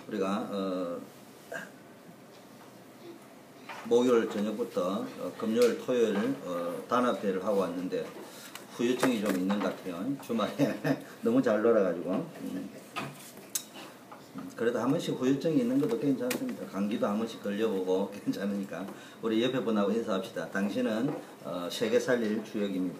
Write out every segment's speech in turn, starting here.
우리가 목요일 저녁부터 금요일 토요일 단합대회를 하고 왔는데 후유증이 좀 있는 것 같아요. 주말에 너무 잘 놀아가지고. 그래도 한 번씩 후유증이 있는 것도 괜찮습니다. 감기도 한 번씩 걸려보고 괜찮으니까 우리 옆에 분하고 인사합시다. 당신은 세계 살릴 주역입니다.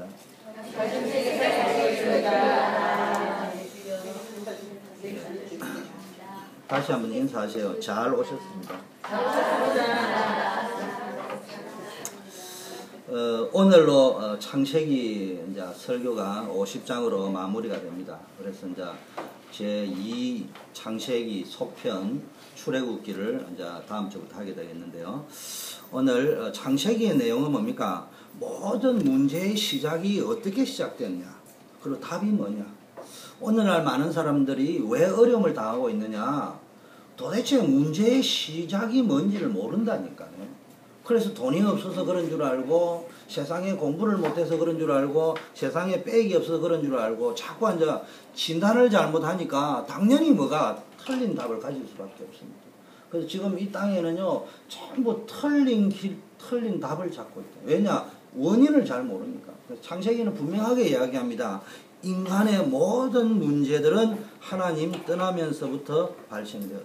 다시 한번 인사하세요. 잘 오셨습니다. 오늘로 창세기 이제 설교가 50장으로 마무리가 됩니다. 그래서 이제 제2 창세기 소편 출애굽기를 이제 다음 주부터 하게 되겠는데요. 오늘 창세기의 내용은 뭡니까? 모든 문제의 시작이 어떻게 시작됐냐? 그리고 답이 뭐냐? 오늘날 많은 사람들이 왜 어려움을 당하고 있느냐? 도대체 문제의 시작이 뭔지를 모른다니까요. 그래서 돈이 없어서 그런 줄 알고, 세상에 공부를 못해서 그런 줄 알고, 세상에 빽이 없어서 그런 줄 알고, 자꾸 이제 진단을 잘못하니까 당연히 뭐가 틀린 답을 가질 수밖에 없습니다. 그래서 지금 이 땅에는요, 전부 틀린 답을 찾고 있다. 왜냐? 원인을 잘 모르니까. 창세기는 분명하게 이야기합니다. 인간의 모든 문제들은 하나님 떠나면서부터 발생되었다.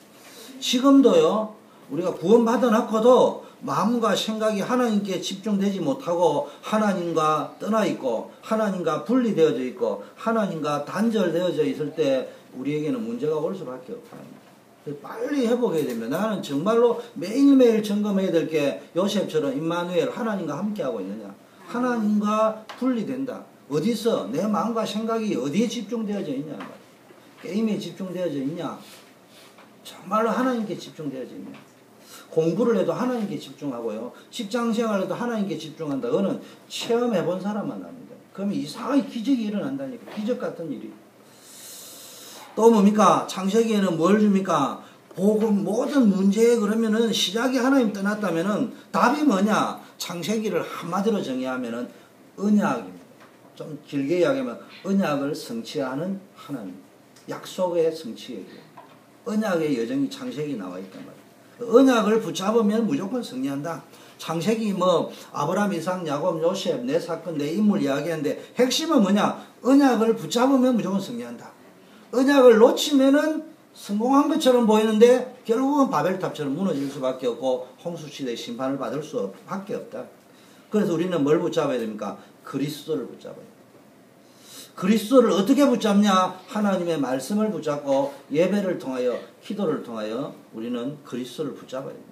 지금도요, 우리가 구원받아 놓고도 마음과 생각이 하나님께 집중되지 못하고 하나님과 떠나 있고 하나님과 분리되어져 있고 하나님과 단절되어져 있을 때 우리에게는 문제가 올 수밖에 없어요. 빨리 회복해야 됩니다. 나는 정말로 매일매일 점검해야 될 게 요셉처럼 임마누엘 하나님과 함께하고 있느냐. 하나님과 분리된다. 어디서 내 마음과 생각이 어디에 집중되어져 있냐. 게임에 집중되어져 있냐. 정말로 하나님께 집중되어져 있냐. 공부를 해도 하나님께 집중하고요. 직장생활에도 하나님께 집중한다. 그거는 체험해본 사람만 합니다. 그러면 이상하게 기적이 일어난다니까. 기적 같은 일이. 또 뭡니까? 창세기에는 뭘 줍니까? 복음 모든 문제에 그러면은 시작이 하나님 떠났다면은 답이 뭐냐? 창세기를 한마디로 정의하면은 언약입니다. 좀 길게 이야기하면 언약을 성취하는 하나님. 약속의 성취예요. 언약의 여정이 창세기 나와 있단 말이에요. 언약을 붙잡으면 무조건 승리한다. 창세기 뭐 아브라함, 이삭, 야곱, 요셉 내 사건 내 인물 이야기하는데 핵심은 뭐냐? 언약을 붙잡으면 무조건 승리한다. 언약을 놓치면은 성공한 것처럼 보이는데 결국은 바벨탑처럼 무너질 수밖에 없고 홍수시대의 심판을 받을 수밖에 없다. 그래서 우리는 뭘 붙잡아야 됩니까? 그리스도를 붙잡아야 됩니다. 그리스도를 어떻게 붙잡냐? 하나님의 말씀을 붙잡고 예배를 통하여 기도를 통하여 우리는 그리스도를 붙잡아야 됩니다.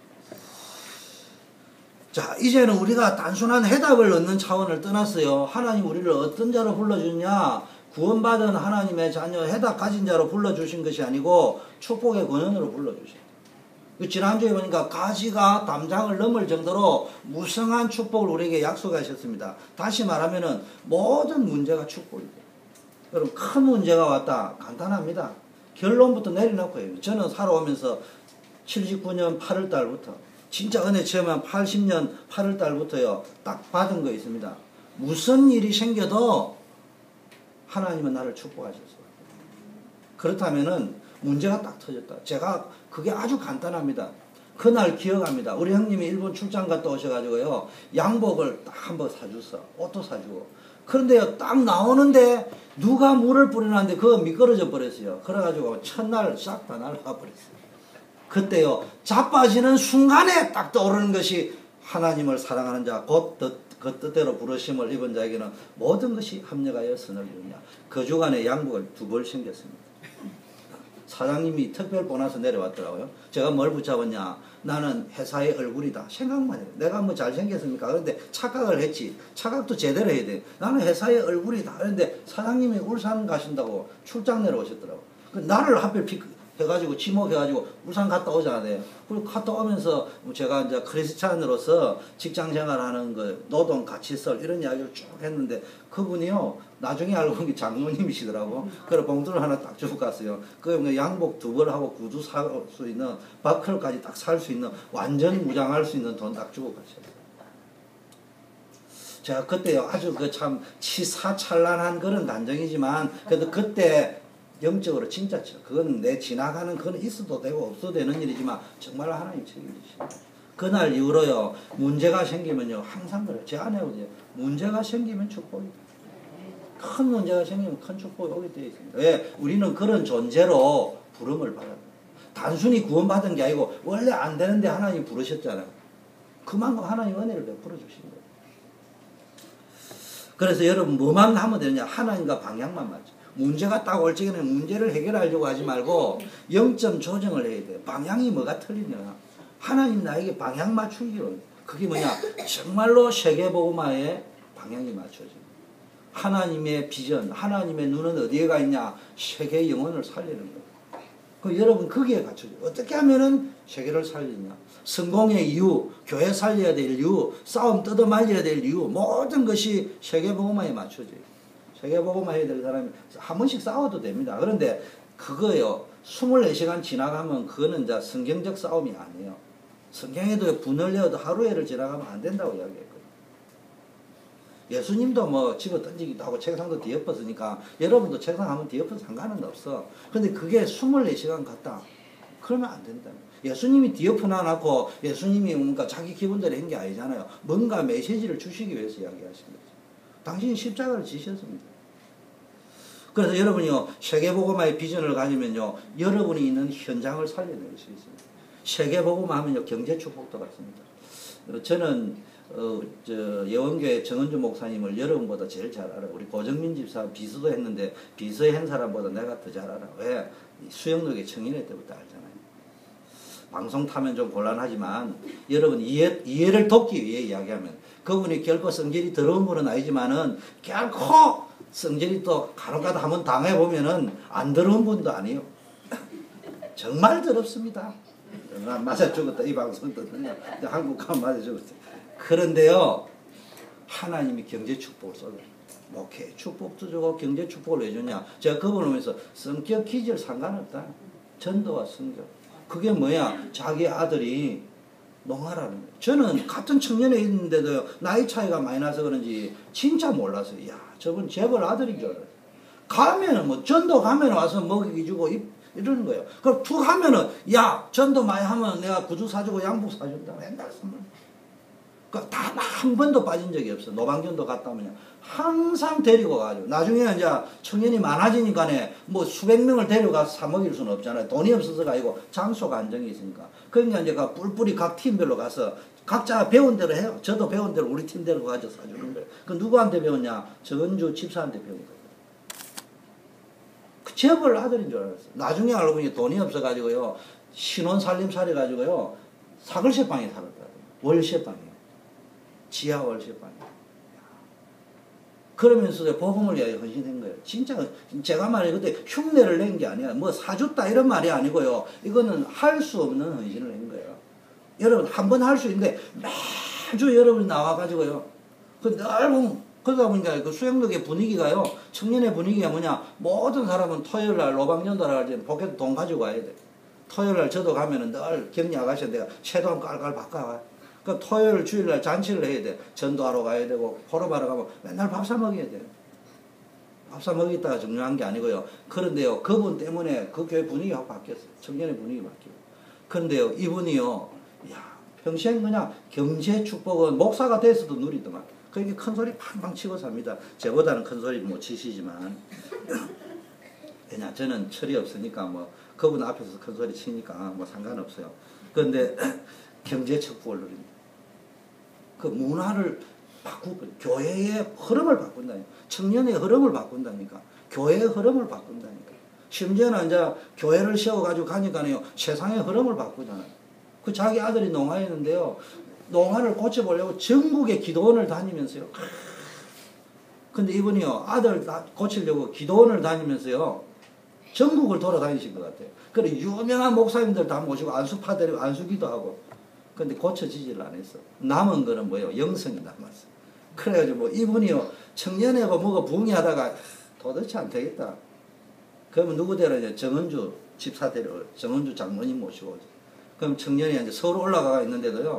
자, 이제는 우리가 단순한 해답을 얻는 차원을 떠났어요. 하나님 우리를 어떤 자로 불러주냐? 구원받은 하나님의 자녀 해답 가진 자로 불러주신 것이 아니고 축복의 권한으로 불러주신. 지난주에 보니까 가지가 담장을 넘을 정도로 무성한 축복을 우리에게 약속하셨습니다. 다시 말하면은 모든 문제가 축복입니다. 여러분 큰 문제가 왔다. 간단합니다. 결론부터 내려놓고 해요. 저는 살아오면서 79년 8월 달부터 진짜 은혜 체험한 80년 8월 달부터요. 딱 받은 거 있습니다. 무슨 일이 생겨도 하나님은 나를 축복하셨어요. 그렇다면은 문제가 딱 터졌다. 제가 그게 아주 간단합니다. 그날 기억합니다. 우리 형님이 일본 출장 갔다 오셔가지고요. 양복을 딱 한 번 사줬어. 옷도 사주고. 그런데요, 딱 나오는데 누가 물을 뿌려놨는데 그거 미끄러져 버렸어요. 그래가지고 첫날 싹 다 날아가 버렸어요. 그때요, 자빠지는 순간에 딱 떠오르는 것이 하나님을 사랑하는 자, 곧 그 뜻대로 부르심을 입은 자에게는 모든 것이 합력하여 선을 이루냐. 그 주간에 양복을 2벌 챙겼습니다. 사장님이 특별 보너스 내려왔더라고요. 제가 뭘 붙잡았냐. 나는 회사의 얼굴이다. 생각만 해요. 내가 뭐 잘생겼습니까? 그런데 착각을 했지. 착각도 제대로 해야 돼. 나는 회사의 얼굴이다. 그런데 사장님이 울산 가신다고 출장 내려오셨더라고요. 나를 하필 해가지고 지목해가지고 울산 갔다 오잖아요. 그리고 갔다 오면서 제가 이제 크리스찬으로서 직장 생활하는 그 노동 가치설 이런 이야기를 쭉 했는데 그분이요 나중에 알고 본 게 장로님이시더라고. 그래서 봉투를 하나 딱 주고 갔어요. 그 양복 2벌 하고 구두 살 수 있는 바클까지 딱 살 수 있는 완전 무장할 수 있는 돈 딱 주고 가셨어요. 제가 그때요 아주 그 참 치사찬란한 그런 단정이지만 그래도 그때 영적으로 진짜 그건 내 지나가는 그건 있어도 되고 없어도 되는 일이지만 정말 하나님 책임지십니다. 그날 이후로요 문제가 생기면요 항상 그래요. 제 아내하고요 문제가 생기면 축복이 큰 문제가 생기면 큰 축복이 오게 되어 있습니다. 왜? 우리는 그런 존재로 부름을 받아요. 단순히 구원받은 게 아니고 원래 안 되는데 하나님 부르셨잖아요. 그만큼 하나님 은혜를 베풀어 주신 거예요. 그래서 여러분 뭐만 하면 되느냐 하나님과 방향만 맞죠. 문제가 딱 올 적에는 문제를 해결하려고 하지 말고 0점 조정을 해야 돼요. 방향이 뭐가 틀리냐 하나님 나에게 방향 맞추기로 그게 뭐냐 정말로 세계복음화의 방향이 맞춰집니다. 하나님의 비전 하나님의 눈은 어디에 가 있냐 세계의 영혼을 살리는 거예요. 그 여러분 거기에 갖춰져요. 어떻게 하면은 세계를 살리냐 성공의 이유 교회 살려야 될 이유 싸움 뜯어말려야 될 이유 모든 것이 세계복음화에 맞춰져요. 세계복음화 해야 될 사람이 한 번씩 싸워도 됩니다. 그런데 그거요 24시간 지나가면 그거는 이제 성경적 싸움이 아니에요. 성경에도 분을 내어도 하루에를 지나가면 안 된다고 이야기했거든요. 예수님도 뭐 집어 던지기도 하고 책상도 뒤엎었으니까 여러분도 책상 한번 뒤엎어서 상관은 없어. 근데 그게 24시간 갔다. 그러면 안 된다. 예수님이 뒤엎어 놔놓고 예수님이 뭔가 자기 기분대로 한 게 아니잖아요. 뭔가 메시지를 주시기 위해서 이야기하신 거죠. 당신이 십자가를 지셨습니다. 그래서 여러분이요 세계복음화의 비전을 가지면요 여러분이 있는 현장을 살려낼 수 있습니다. 세계복음화 하면요 경제축복도 같습니다. 저는 예원교회 정은주 목사님을 여러분보다 제일 잘 알아요. 우리 고정민 집사 비서도 했는데 비서한 사람보다 내가 더 잘 알아. 왜? 수영록의 청인회 때부터 알잖아요. 방송 타면 좀 곤란하지만 여러분 이해를 돕기 위해 이야기하면 그분이 결코 성질이 더러운 분은 아니지만은 결코 성질이 또 간혹가다 한번 당해보면은 안 더러운 분도 아니에요. 정말 더럽습니다. 맞아 죽었다. 이 방송 듣느냐. 한국 가면 맞아 죽었다. 그런데요 하나님이 경제 축복을 쏟아요. 목회 축복도 주고 경제 축복을 왜 주냐. 제가 그분을 보면서 성격 기질 상관없다. 전도와 성교. 그게 뭐야? 자기 아들이 농하라는 거예요. 저는 같은 청년에 있는데도 나이 차이가 많이 나서 그런지 진짜 몰랐어요. 야, 저분 재벌 아들인 줄 알았어요. 가면은 뭐 전도 가면 와서 먹이기 주고 이러는 거예요. 그럼 툭 하면은 야, 전도 많이 하면 내가 구두 사주고 양복 사준다. 맨날 선물. 그 단 한 번도 빠진 적이 없어. 노방전도 갔다 오면 항상 데리고 가죠. 나중에는 이제 청년이 많아지니까네 뭐 수백 명을 데려가서 사 먹일 수는 없잖아요. 돈이 없어서가 아니고 장소가 안정이 있으니까. 그러니까 이제 뿔뿔이 각 팀별로 가서 각자 배운 대로 해요. 저도 배운 대로 우리 팀대로 가서 사주는 거예요. 그 누구한테 배웠냐? 정은주 집사한테 배운 거예요. 그 재벌 아들인 줄 알았어요. 나중에 알고 보니 돈이 없어가지고요. 신혼 살림살이 가지고요. 사글세방에 살았다. 월세방이에요. 지하 월세방이에요. 그러면서 복음을 위하여 헌신한 거예요. 진짜 제가 말해 그때 흉내를 낸 게 아니야. 뭐 사줬다 이런 말이 아니고요. 이거는 할 수 없는 헌신을 한 거예요. 여러분 한 번 할 수 있는데 매주 여러분이 나와가지고요. 그 넓은 그러다 보니까 그 수영록의 분위기가요. 청년의 분위기가 뭐냐. 모든 사람은 토요일날 로방전도를 할 때는 복에도 돈 가지고 와야 돼. 토요일날 저도 가면은 늘 격리 아가씨한테 내가 채돈 깔깔 바꿔와. 그 토요일 주일날 잔치를 해야 돼. 전도하러 가야 되고 포럼하러 가면 맨날 밥 사 먹여야 돼. 밥 사 먹이다가 중요한 게 아니고요. 그런데요 그분 때문에 그 교회 분위기가 바뀌었어요. 청년의 분위기가 바뀌고. 그런데요 이분이요 야 평생 그냥 경제 축복은 목사가 돼서도 누리더만. 그러니까 큰 소리 팡팡 치고 삽니다. 저보다는 큰 소리 못 치시지만 왜냐 저는 철이 없으니까 뭐 그분 앞에서 큰 소리 치니까 뭐 상관없어요. 그런데 경제 축복을 누립니다. 그 문화를 바꾸고 교회의 흐름을 바꾼다니까. 청년의 흐름을 바꾼다니까. 교회의 흐름을 바꾼다니까. 심지어는 이제 교회를 세워가지고 가니까요 세상의 흐름을 바꾸잖아요. 그 자기 아들이 농화했는데요. 농화를 고쳐보려고 전국에 기도원을 다니면서요. 근데 이분이요 아들 고치려고 기도원을 다니면서요 전국을 돌아다니신 것 같아요. 그리고 유명한 목사님들 다 모시고 안수파 데리고 안수기도 하고. 근데 고쳐지질 않았어. 남은 거는 뭐예요? 영성이 남았어. 그래가지고 뭐 이분이요 청년회고 뭐가 부흥하다가 도대체 안 되겠다. 그러면 누구 데려오냐? 정은주 집사 데려 정은주 장모님 모시고. 그럼 청년이 이제 서울 올라가 있는데도요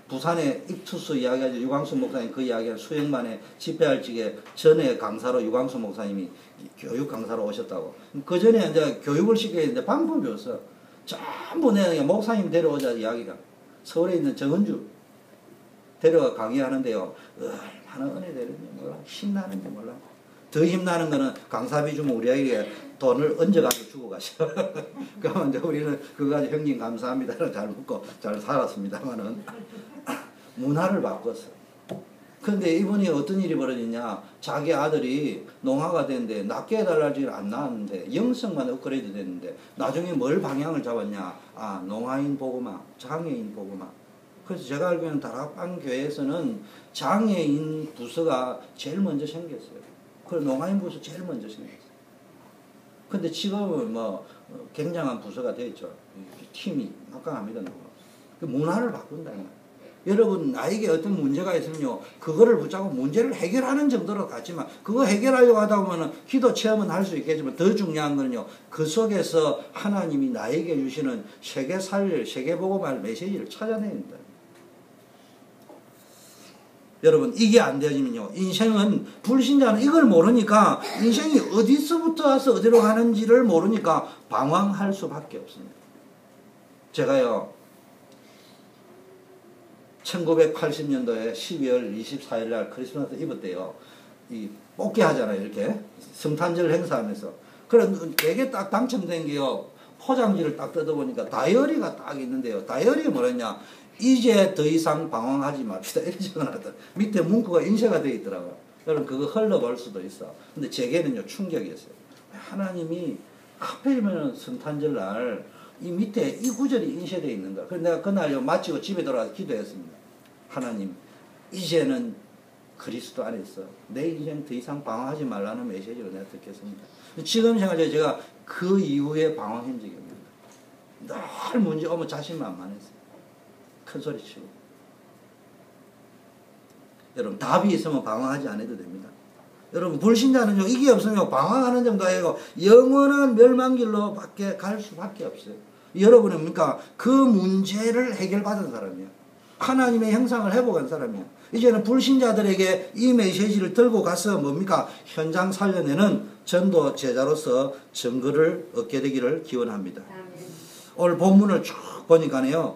부산에 익투스 이야기하죠. 유광수 목사님 그 이야기를 수행만에 집회할 적에 전에 강사로 유광수 목사님이 교육 강사로 오셨다고. 그 전에 이제 교육을 시켜야 되는데 방법이 없어. 전부 내가 목사님 데려오자 이야기가. 서울에 있는 정은주 데려가 강의하는데요. 얼마나 은혜 되는지 몰라. 힘나는지 몰라. 더 힘나는 거는 강사비 주면 우리에게 돈을 얹어가지고 주고 가셔. 그러면 이제 우리는 그거 가지고 형님 감사합니다. 잘 먹고 잘 살았습니다만은 문화를 바꿨어. 그런데 이분이 어떤 일이 벌어졌냐. 자기 아들이 농아가 됐는데 낫게 해달라지를 안 나왔는데 영성만 업그레이드 됐는데 나중에 뭘 방향을 잡았냐. 아, 농아인 보고마, 장애인 보고마. 그래서 제가 알기로는 다락방 교회에서는 장애인 부서가 제일 먼저 생겼어요. 그리고 농아인 부서 제일 먼저 생겼어요. 근데 지금은 뭐 굉장한 부서가 되었죠. 팀이 막강합니다. 그 문화를 바꾼다. 여러분 나에게 어떤 문제가 있으면요. 그거를 붙잡고 문제를 해결하는 정도로 갔지만 그거 해결하려고 하다 보면 기도 체험은 할 수 있겠지만 더 중요한 거는요. 그 속에서 하나님이 나에게 주시는 세계 살릴, 세계 복음할 메시지를 찾아냅니다. 여러분 이게 안 되어지면요. 인생은 불신자는 이걸 모르니까 인생이 어디서부터 와서 어디로 가는지를 모르니까 방황할 수밖에 없습니다. 제가요. 1980년도에 12월 24일 날 크리스마스 이브 때요. 이 뽑기 하잖아요. 이렇게 성탄절 행사하면서. 그래 되게 딱 당첨된 게요. 포장지를 딱 뜯어보니까 다이어리가 딱 있는데요. 다이어리가 뭐랬냐. 이제 더 이상 방황하지 맙시다. 이런 적어놨더니 밑에 문구가 인쇄가 되어 있더라고요. 여러분 그거 흘러볼 수도 있어. 근데 제게는요 충격이었어요. 하나님이 하필이면 성탄절 날 이 밑에 이 구절이 인쇄되어 있는 거야. 그래서 내가 그날 마치고 집에 돌아가서 기도했습니다. 하나님 이제는 그리스도 안에서 내 인생 더 이상 방황하지 말라는 메시지를 내가 듣겠습니다. 지금 생각해 제가 그 이후에 방황한 적이 없습니다. 늘 문제 오면 자신만만했어요. 큰 소리 치고. 여러분 답이 있으면 방황하지 않아도 됩니다. 여러분 불신자는요 이게 없으면 방황하는 정도 아니고 영원한 멸망길로 밖에 갈 수밖에 없어요. 여러분은 뭡니까? 그 문제를 해결받은 사람이에요. 하나님의 형상을 회복한 사람이에요. 이제는 불신자들에게 이 메시지를 들고 가서 뭡니까? 현장 살려내는 전도 제자로서 증거를 얻게 되기를 기원합니다. 오늘 본문을 쭉 보니까요.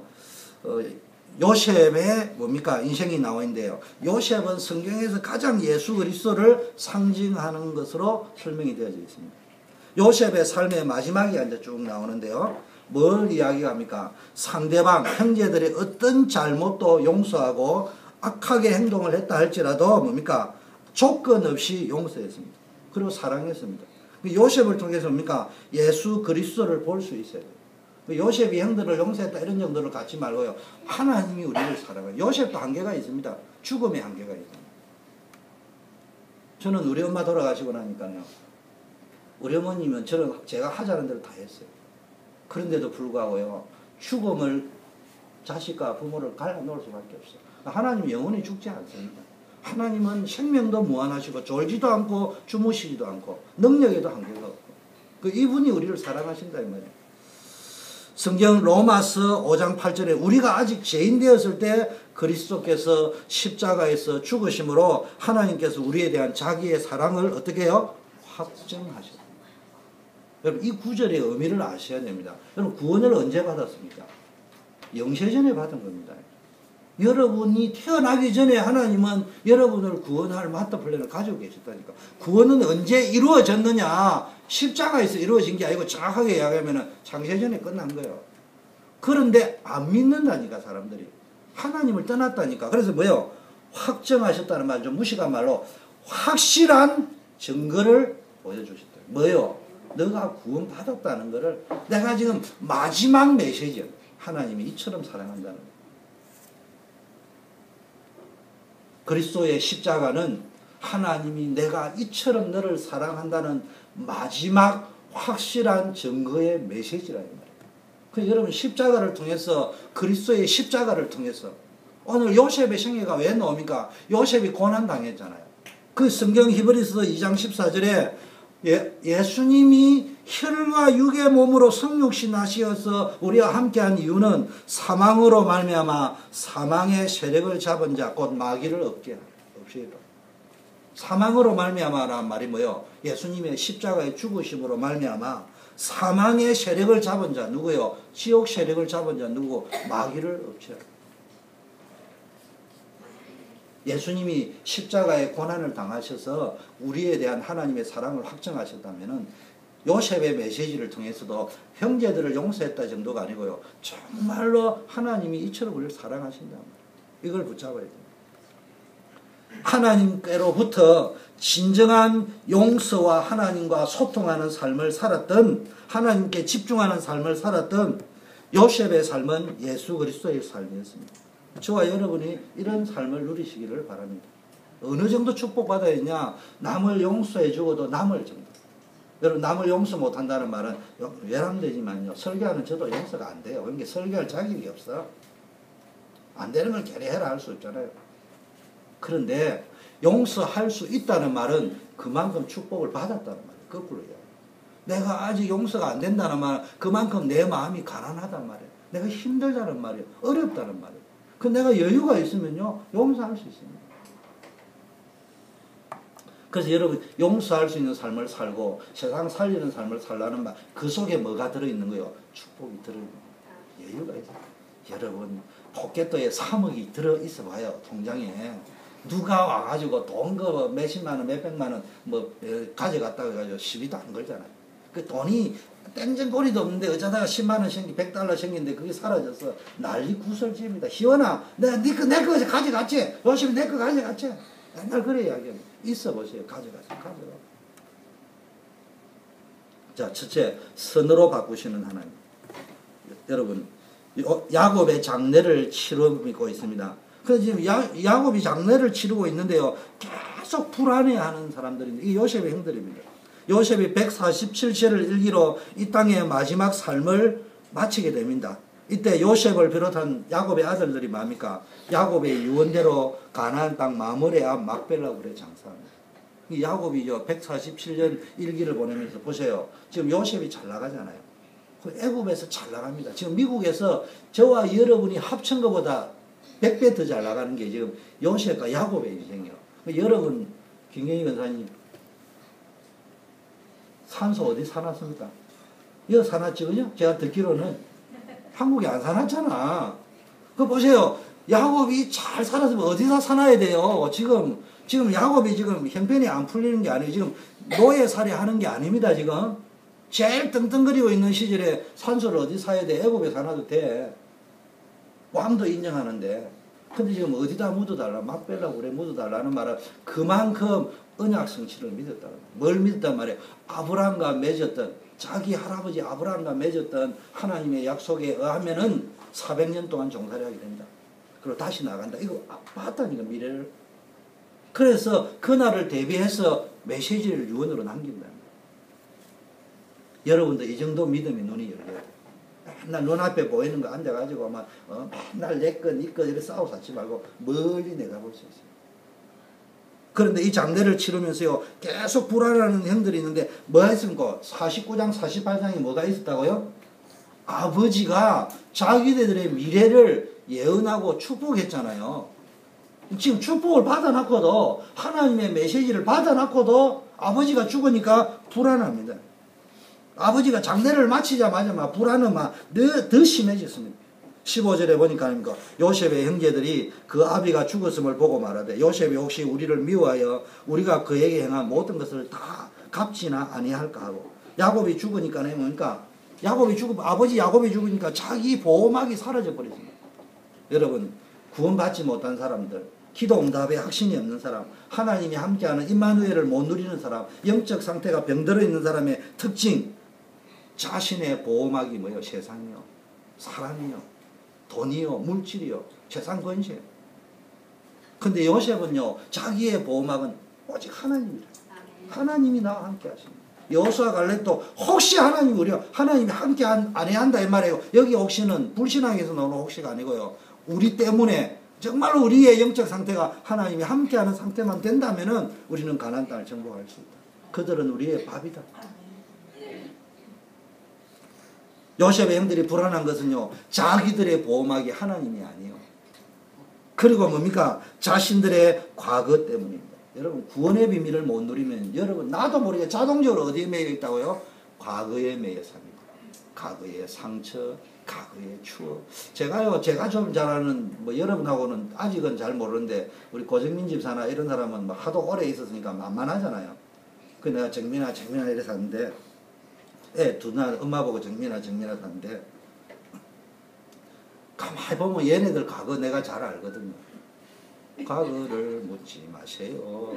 요셉의 뭡니까? 인생이 나와 있는데요. 요셉은 성경에서 가장 예수 그리스도를 상징하는 것으로 설명이 되어져 있습니다. 요셉의 삶의 마지막이 이제 쭉 나오는데요. 뭘 이야기합니까? 상대방, 형제들의 어떤 잘못도 용서하고 악하게 행동을 했다 할지라도 뭡니까? 조건 없이 용서했습니다. 그리고 사랑했습니다. 요셉을 통해서 뭡니까? 예수 그리스도를 볼 수 있어야 돼요. 요셉이 형들을 용서했다 이런 정도를 갖지 말고요. 하나님이 우리를 사랑해요. 요셉도 한계가 있습니다. 죽음의 한계가 있습니다. 저는 우리 엄마 돌아가시고 나니까요. 우리 어머님은 제가 하자는 대로 다 했어요. 그런데도 불구하고요. 죽음을 자식과 부모를 갈라놓을 수밖에 없어요. 하나님은 영원히 죽지 않습니다. 하나님은 생명도 무한하시고 졸지도 않고 주무시지도 않고 능력에도 한계가 없고 이분이 우리를 사랑하신다 이 말이에요. 성경 로마서 5장 8절에 우리가 아직 죄인 되었을 때 그리스도께서 십자가에서 죽으심으로 하나님께서 우리에 대한 자기의 사랑을 어떻게 해요? 확증하셨습니다. 여러분 이 구절의 의미를 아셔야 됩니다. 여러분 구원을 언제 받았습니까? 영세전에 받은 겁니다. 여러분이 태어나기 전에 하나님은 여러분을 구원할 마스터 플랜을 가지고 계셨다니까. 구원은 언제 이루어졌느냐? 십자가에서 이루어진 게 아니고 정확하게 이야기하면 창세전에 끝난 거예요. 그런데 안 믿는다니까 사람들이. 하나님을 떠났다니까. 그래서 뭐요? 확정하셨다는 말 좀 무식한 말로 확실한 증거를 보여주셨다. 뭐요? 너가 구원 받았다는 거를 내가 지금 마지막 메시지야. 하나님이 이처럼 사랑한다는 거예요. 그리스도의 십자가는 하나님이 내가 이처럼 너를 사랑한다는 마지막 확실한 증거의 메시지라는 말이에요. 그래서 여러분 십자가를 통해서 그리스도의 십자가를 통해서 오늘 요셉의 생애가 왜 나옵니까? 요셉이 고난당했잖아요. 그 성경 히브리서 2장 14절에 예수님이 혈과 육의 몸으로 성육신 하시어서 우리와 함께한 이유는 사망으로 말미암아 사망의 세력을 잡은 자 곧 마귀를 없게 없애라. 사망으로 말미암아라는 말이 뭐요? 예수님의 십자가의 죽으심으로 말미암아 사망의 세력을 잡은 자 누구요? 지옥 세력을 잡은 자 누구? 마귀를 없애라. 예수님이 십자가의 고난을 당하셔서 우리에 대한 하나님의 사랑을 확정하셨다면은 요셉의 메시지를 통해서도 형제들을 용서했다 정도가 아니고요. 정말로 하나님이 이처럼 우리를 사랑하신단 말이에요. 이걸 붙잡아야 됩니다. 하나님께로부터 진정한 용서와 하나님과 소통하는 삶을 살았던, 하나님께 집중하는 삶을 살았던 요셉의 삶은 예수 그리스도의 삶이었습니다. 저와 여러분이 이런 삶을 누리시기를 바랍니다. 어느 정도 축복받아야 했냐? 남을 용서해 주고도 남을 정도. 여러분, 남을 용서 못한다는 말은 외람되지만요, 설교하는 저도 용서가 안 돼요. 그러니까 설교할 자격이 없어. 안 되는 걸 개리해라 할 수 없잖아요. 그런데 용서할 수 있다는 말은 그만큼 축복을 받았다는 말이에요. 거꾸로 얘기해요. 내가 아직 용서가 안 된다는 말은 그만큼 내 마음이 가난하단 말이에요. 내가 힘들다는 말이에요. 어렵다는 말이에요. 그 내가 여유가 있으면요, 용서할 수 있습니다. 그래서 여러분, 용서할 수 있는 삶을 살고 세상 살리는 삶을 살라는 말, 그 속에 뭐가 들어있는 거요? 축복이 들어있는 거예요. 여유가 있어요. 여러분, 포켓도에 3억이 들어있어 봐요. 통장에. 누가 와가지고 돈 거 몇십만 원, 몇백만 원 가져갔다고 해가지고 시비도 안 걸잖아요. 그 돈이 땡전거리도 없는데 어쩌다가 10만 원 생기, 100달러 생긴데 그게 사라져서 난리 구설집니다. 희원아, 내가 내 거 가져갔지? 요즘에 내 거 가져갔지? 맨날 그래 이야기합니다. 있어 보세요. 가져가세요. 자, 첫째, 선으로 바꾸시는 하나님. 여러분, 야곱의 장례를 치르고 있습니다. 그래서 지금 야곱이 장례를 치르고 있는데요, 계속 불안해하는 사람들인데, 이 요셉의 형들입니다. 요셉이 147세를 일기로 이 땅의 마지막 삶을 마치게 됩니다. 이때 요셉을 비롯한 야곱의 아들들이 뭡니까? 야곱의 유언대로 가나안 땅 마므레 앞 막벨라 굴에 장사합니다. 이 야곱이 147년 일기를 보내면서 보세요. 지금 요셉이 잘 나가잖아요. 애굽에서 잘 나갑니다. 지금 미국에서 저와 여러분이 합친 것보다 100배 더 잘 나가는 게 지금 요셉과 야곱의 인생이에요. 여러분, 김경희 권사님, 산소 어디 사놨습니까? 여기 사놨지, 그죠? 제가 듣기로는 한국에 안 사놨잖아. 그거 보세요. 야곱이 잘 살았으면 어디다 사놔야 돼요? 지금 야곱이 지금 형편이 안 풀리는 게 아니에요. 지금 노예살이 하는 게 아닙니다, 지금. 제일 떵떵거리고 있는 시절에 산소를 어디 사야 돼? 애굽에 사놔도 돼. 왕도 인정하는데. 근데 지금 어디다 묻어달라? 막벨라 굴에 묻어달라는 말은 그만큼 언약 성취를 믿었다는 거예요. 뭘 믿었단 말이에요? 아브라함과 맺었던, 자기 할아버지 아브라함과 맺었던 하나님의 약속에 의하면은 400년 동안 종살이 하게 된다. 그리고 다시 나간다. 이거 봤다니까, 미래를. 그래서 그날을 대비해서 메시지를 유언으로 남긴다. 여러분도 이 정도 믿음이 눈이 열려요. 맨날 눈앞에 보이는 거 앉아가지고 막 맨날 내 것, 네 것 이렇게 싸워서 하지 말고 멀리 내다볼 수 있어요. 그런데 이 장례를 치르면서요, 계속 불안해하는 형들이 있는데 뭐가 있습니까? 49장, 48장에 뭐가 있었다고요? 아버지가 자기들의 미래를 예언하고 축복했잖아요. 지금 축복을 받아놓고도, 하나님의 메시지를 받아놓고도 아버지가 죽으니까 불안합니다. 아버지가 장례를 마치자마자 막 불안은 막 더 심해졌습니다. 15절에 보니까 요셉의 형제들이 그 아비가 죽었음을 보고 말하되 요셉이 혹시 우리를 미워하여 우리가 그에게 행한 모든 것을 다 갚지나 아니할까 하고, 야곱이 죽으니까 뭡니까? 아버지 야곱이 죽으니까 자기 보호막이 사라져 버렸습니다. 여러분, 구원받지 못한 사람들, 기도 응답에 확신이 없는 사람, 하나님이 함께하는 임마누엘을 못 누리는 사람, 영적 상태가 병들어 있는 사람의 특징, 자신의 보호막이 뭐예요? 세상이요, 사람이요, 돈이요, 물질이요, 세상 권세. 근데 요셉은요, 자기의 보호막은 오직 하나님이라. 하나님이 나와 함께 하십니다. 여호수아 갈렙도 혹시 하나님이 하나님이 함께 안 해야 한다 이 말이에요. 여기 혹시는 불신앙에서 나오는 혹시가 아니고요, 우리 때문에 정말로 우리의 영적 상태가 하나님이 함께하는 상태만 된다면은 우리는 가나안 땅을 정복할 수 있다. 그들은 우리의 밥이다. 요셉의 형들이 불안한 것은요, 자기들의 보호막이 하나님이 아니에요. 그리고 뭡니까? 자신들의 과거 때문입니다. 여러분, 구원의 비밀을 못 누리면 여러분 나도 모르게 자동적으로 어디에 매여 있다고요? 과거에 매여 삽니다. 과거의 상처, 과거의 추억. 제가 좀 잘 아는, 뭐 여러분하고는 아직은 잘 모르는데 우리 고정민 집사나 이런 사람은 뭐 하도 오래 있었으니까 만만하잖아요. 그 내가 정민아 이래 샀는데, 두날 엄마 보고 정민아 샀는데, 가만히 보면 얘네들 과거 내가 잘 알거든요. 과거를 묻지 마세요.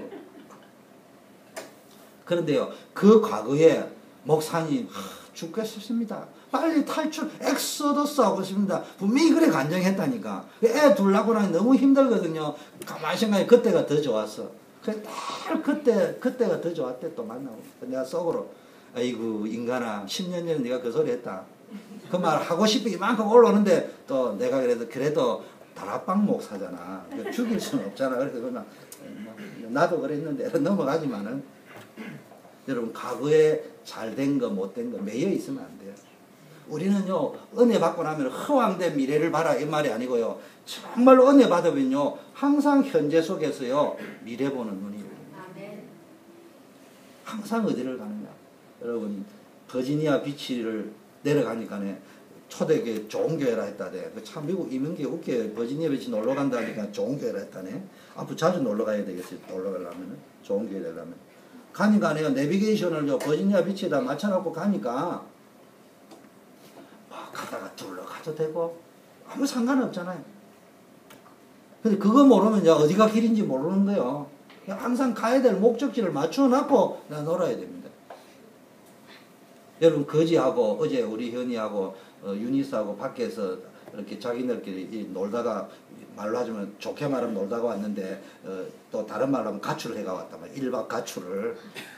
그런데요, 그 과거에 목사님 죽겠습니다. 빨리 탈출, 엑소더스 하고 싶습니다. 분명히 그래 간증했다니까. 애 둘 낳고 나니 너무 힘들거든요. 가만히 생각해, 그때가 더 좋았어. 그때가 더 좋았대. 또 만나고. 내가 속으로, 아이고 인간아, 10년 전에 네가 그 소리 했다. 그 말 하고 싶은 이만큼 올라오는데 또 내가 그래도 다락방 목사잖아. 죽일 수는 없잖아. 그래서 그냥 나도 그랬는데 넘어가지만은, 여러분 과거에 잘된 거 못된 거 매여 있으면 안 돼요. 우리는요, 은혜 받고 나면 허황된 미래를 봐라 이 말이 아니고요, 정말로 은혜 받으면요 항상 현재 속에서요 미래 보는 눈이 열립니다. 항상 어디를 가느냐. 여러분 버지니아 비치를 내려가니까네 초대교회 좋은 교회라 했다네. 참 미국 이민계 웃겨요. 버지니아 비치 놀러 간다니까 좋은 교회라 했다네. 앞으로 자주 놀러 가야 되겠어요. 놀러 가려면, 좋은 교회 되려면. 가니까네요, 내비게이션을 버지니아 비치에다 맞춰놓고 가니까 가다가 둘러가도 되고 아무 상관없잖아요. 근데 그거 모르면 이제 어디가 길인지 모르는 거예요. 항상 가야 될 목적지를 맞춰놓고 내가 놀아야 됩니다. 여러분 거지하고 어제 우리 현이하고 유니스하고 밖에서 이렇게 자기네들끼리 놀다가, 말로 하자면 좋게 말하면 놀다가 왔는데 또 다른 말로 하면 가출을 해가 왔단 말이에요. 1박 가출을.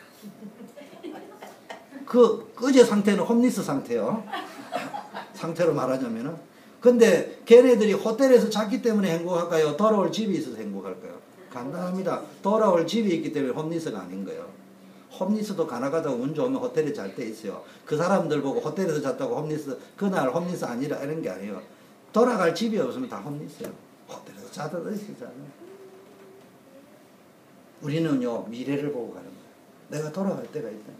그 어제 상태는 홈리스 상태요. 상태로 말하자면은. 근데 걔네들이 호텔에서 잤기 때문에 행복할까요? 돌아올 집이 있어서 행복할까요? 간단합니다. 돌아올 집이 있기 때문에 홈리스가 아닌 거예요. 홈리스도 가나가다가 운 좋으면 호텔에 잘 때 있어요. 그 사람들 보고 호텔에서 잤다고 홈리스, 그날 홈리스 아니라 이런 게 아니에요. 돌아갈 집이 없으면 다 홈리스예요. 호텔에서 자든 어디서 자든. 우리는요 미래를 보고 가는 거예요. 내가 돌아갈 때가 있다.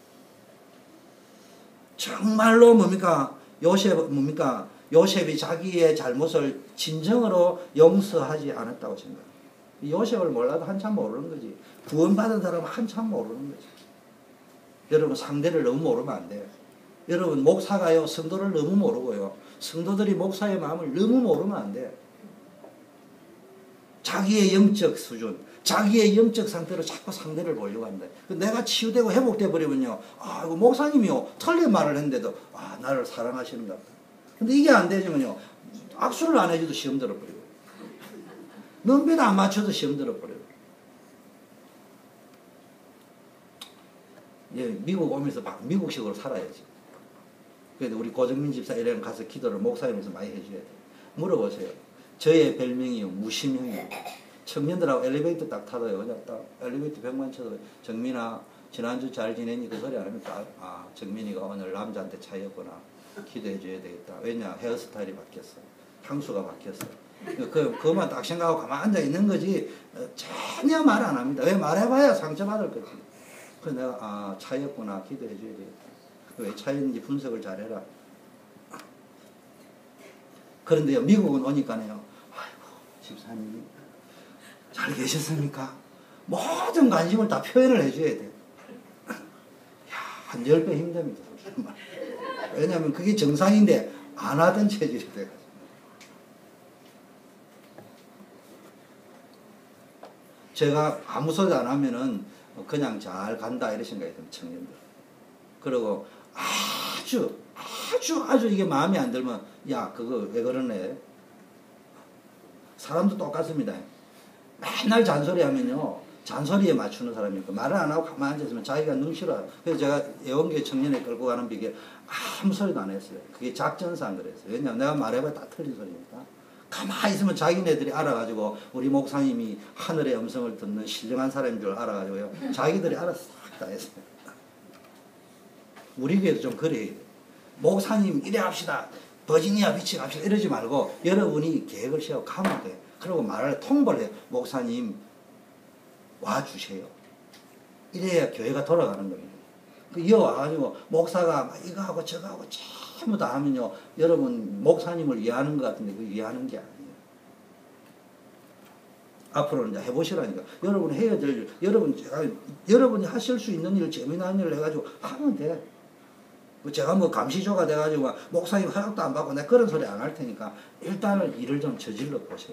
정말로 뭡니까? 요셉이 자기의 잘못을 진정으로 용서하지 않았다고 생각해요. 요셉을 몰라도 한참 모르는 거지. 구원받은 사람은 한참 모르는 거지. 여러분 상대를 너무 모르면 안 돼요. 여러분 목사가요 성도를 너무 모르고요, 성도들이 목사의 마음을 너무 모르면 안 돼요. 자기의 영적 수준, 자기의 영적 상태로 자꾸 상대를 보려고 합니다. 내가 치유되고 회복돼 버리면요, 이거 목사님이요 틀린 말을 했는데도 나를 사랑하시는 것 같다. 근데 이게 안 되지만요, 악수를 안 해줘도 시험 들어버리고, 눈빛 안 맞춰도 시험 들어버리고. 예, 미국 오면서 막 미국식으로 살아야지. 그래도 우리 고정민 집사 이런 가서 기도를 목사님에서 많이 해줘야 돼요. 물어보세요. 저의 별명이요 무시명이에요. 청년들하고 엘리베이터 딱 타도요, 그냥 딱 엘리베이터 벽만 쳐도 정민아 지난주 잘 지내니? 그 소리 안 하면 딱 정민이가 오늘 남자한테 차였구나, 기도해 줘야 되겠다. 왜냐, 헤어스타일이 바뀌었어, 향수가 바뀌었어. 그것만 딱 생각하고 가만 앉아 있는 거지 전혀 말 안 합니다. 왜? 말해봐야 상처받을 거지. 그래서 내가 차였구나, 기도해 줘야 되겠다. 왜 차였는지 분석을 잘해라. 그런데요 미국은 오니까요, 아이고 집사님 잘 계셨습니까? 모든 관심을 다 표현을 해줘야 돼요. 한 10배 힘듭니다. 왜냐하면 그게 정상인데 안 하던 체질이 돼가지고. 제가 아무 소리 안 하면은 그냥 잘 간다 이런 생각이 듭니다. 청년들. 그리고 아주 이게 마음에 안 들면, 야 그거 왜 그러네. 사람도 똑같습니다. 맨날 잔소리하면요 잔소리에 맞추는 사람이니까 말을 안 하고 가만히 앉아있으면 자기가 눈치를. 그래서 제가 예원교회 청년에 끌고 가는 비결 아무 소리도 안 했어요. 그게 작전상 그랬어요. 왜냐하면 내가 말해봐야 다 틀린 소리니까. 가만히 있으면 자기네들이 알아가지고 우리 목사님이 하늘의 음성을 듣는 신령한 사람인 줄 알아가지고요, 자기들이 알아서 싹 다 했어요. 우리 교회도 좀 그래야 돼. 목사님 이래 합시다. 버지니아 비치 갑시다. 이러지 말고 여러분이 계획을 세워 가면 돼. 그리고 말을 통보를 해. 목사님 와주세요. 이래야 교회가 돌아가는 겁니다. 이어 와가지고 목사가 막 이거 하고 저거 하고 전부 다 하면요. 여러분 목사님을 위하는 것 같은데 그 위하는 게 아니에요. 앞으로는 이제 해보시라니까. 여러분 해야 될 일, 여러분이 하실 수 있는 일, 재미난 일을 해가지고 하면 돼. 제가 뭐 감시조가 돼가지고 막 목사님 허락도 안 받고 내가 그런 소리 안 할 테니까 일단은 일을 좀 저질러 보세요.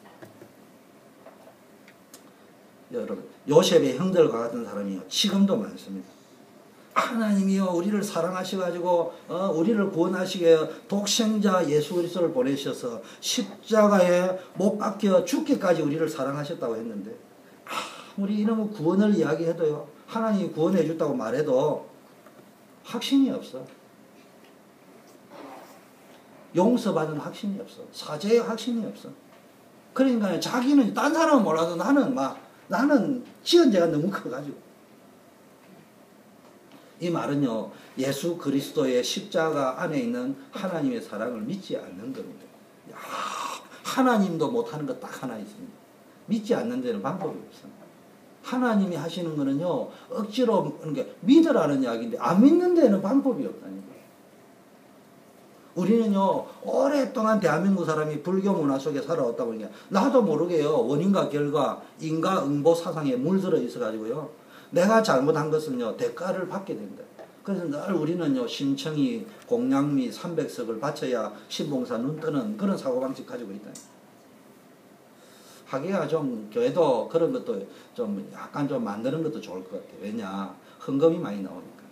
여러분 요셉의 형들과 같은 사람이요 지금도 많습니다. 하나님이요 우리를 사랑하셔가지고 우리를 구원하시게 독생자 예수 그리스도를 보내셔서 십자가에 못 박혀 죽기까지 우리를 사랑하셨다고 했는데 아무리 이놈의 구원을 이야기해도요 하나님이 구원해 줬다고 말해도 확신이 없어. 용서받은 확신이 없어. 사죄의 확신이 없어. 그러니까 자기는 딴 사람은 몰라도 나는 지은 죄가 너무 커가지고. 이 말은요 예수 그리스도의 십자가 안에 있는 하나님의 사랑을 믿지 않는 겁니다. 하나님도 못하는 거 딱 하나 있습니다. 믿지 않는 데는 방법이 없습니다. 하나님이 하시는 거는요 억지로 그러니까 믿으라는 이야기인데 안 믿는 데는 방법이 없다니까. 우리는요 오랫동안 대한민국 사람이 불교 문화 속에 살아왔다 보니까 나도 모르게요 원인과 결과 인과응보 사상에 물들어 있어 가지고요 내가 잘못한 것은요 대가를 받게 된다. 그래서 늘 우리는요 신청이 공양미 300석을 바쳐야 신봉사 눈 뜨는 그런 사고방식 가지고 있다. 하기야 좀 교회도 그런 것도 좀 약간 좀 만드는 것도 좋을 것 같아요. 왜냐 헌금이 많이 나오니까.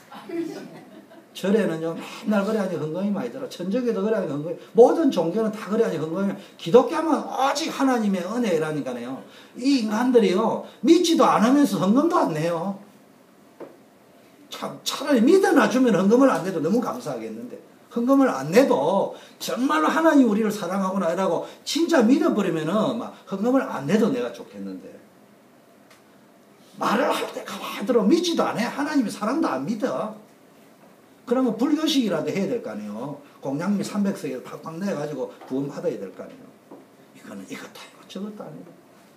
절에는요 맨날 그래야지 헌금이 많이 들어. 천주교도 그래야지 헌금이, 모든 종교는 다 그래야지 헌금이. 기독교만 오직 하나님의 은혜라니까요. 이 인간들이요 믿지도 않으면서 헌금도 안 내요. 참 차라리 믿어나 주면 헌금을 안 내도 너무 감사하겠는데 헌금을 안 내도 정말로 하나님 우리를 사랑하구나 이라고 진짜 믿어버리면은 막 헌금을 안 내도 내가 좋겠는데 말을 할 때 가만히 들어 믿지도 않아요. 하나님의 사랑도 안 믿어. 그러면 불교식이라도 해야 될 거 아니에요. 공양미 300석에 팍팍 내가지고 구원 받아야 될 거 아니에요. 이거는 이것도 아니고 저것도 아니고.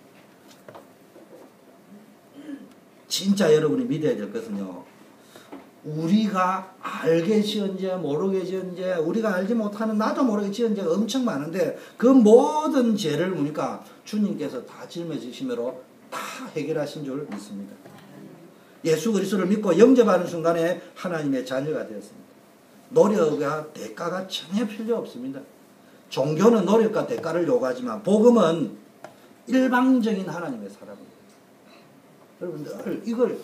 진짜 여러분이 믿어야 될 것은요. 우리가 알게 지은 죄, 모르게 지은 죄, 우리가 알지 못하는 나도 모르게 지은 죄가 엄청 많은데 그 모든 죄를 보니까 주님께서 다 짊어지심으로 다 해결하신 줄 믿습니다. 예수 그리스도를 믿고 영접하는 순간에 하나님의 자녀가 되었습니다. 노력과 대가가 전혀 필요 없습니다. 종교는 노력과 대가를 요구하지만 복음은 일방적인 하나님의 사랑입니다. 여러분들 이걸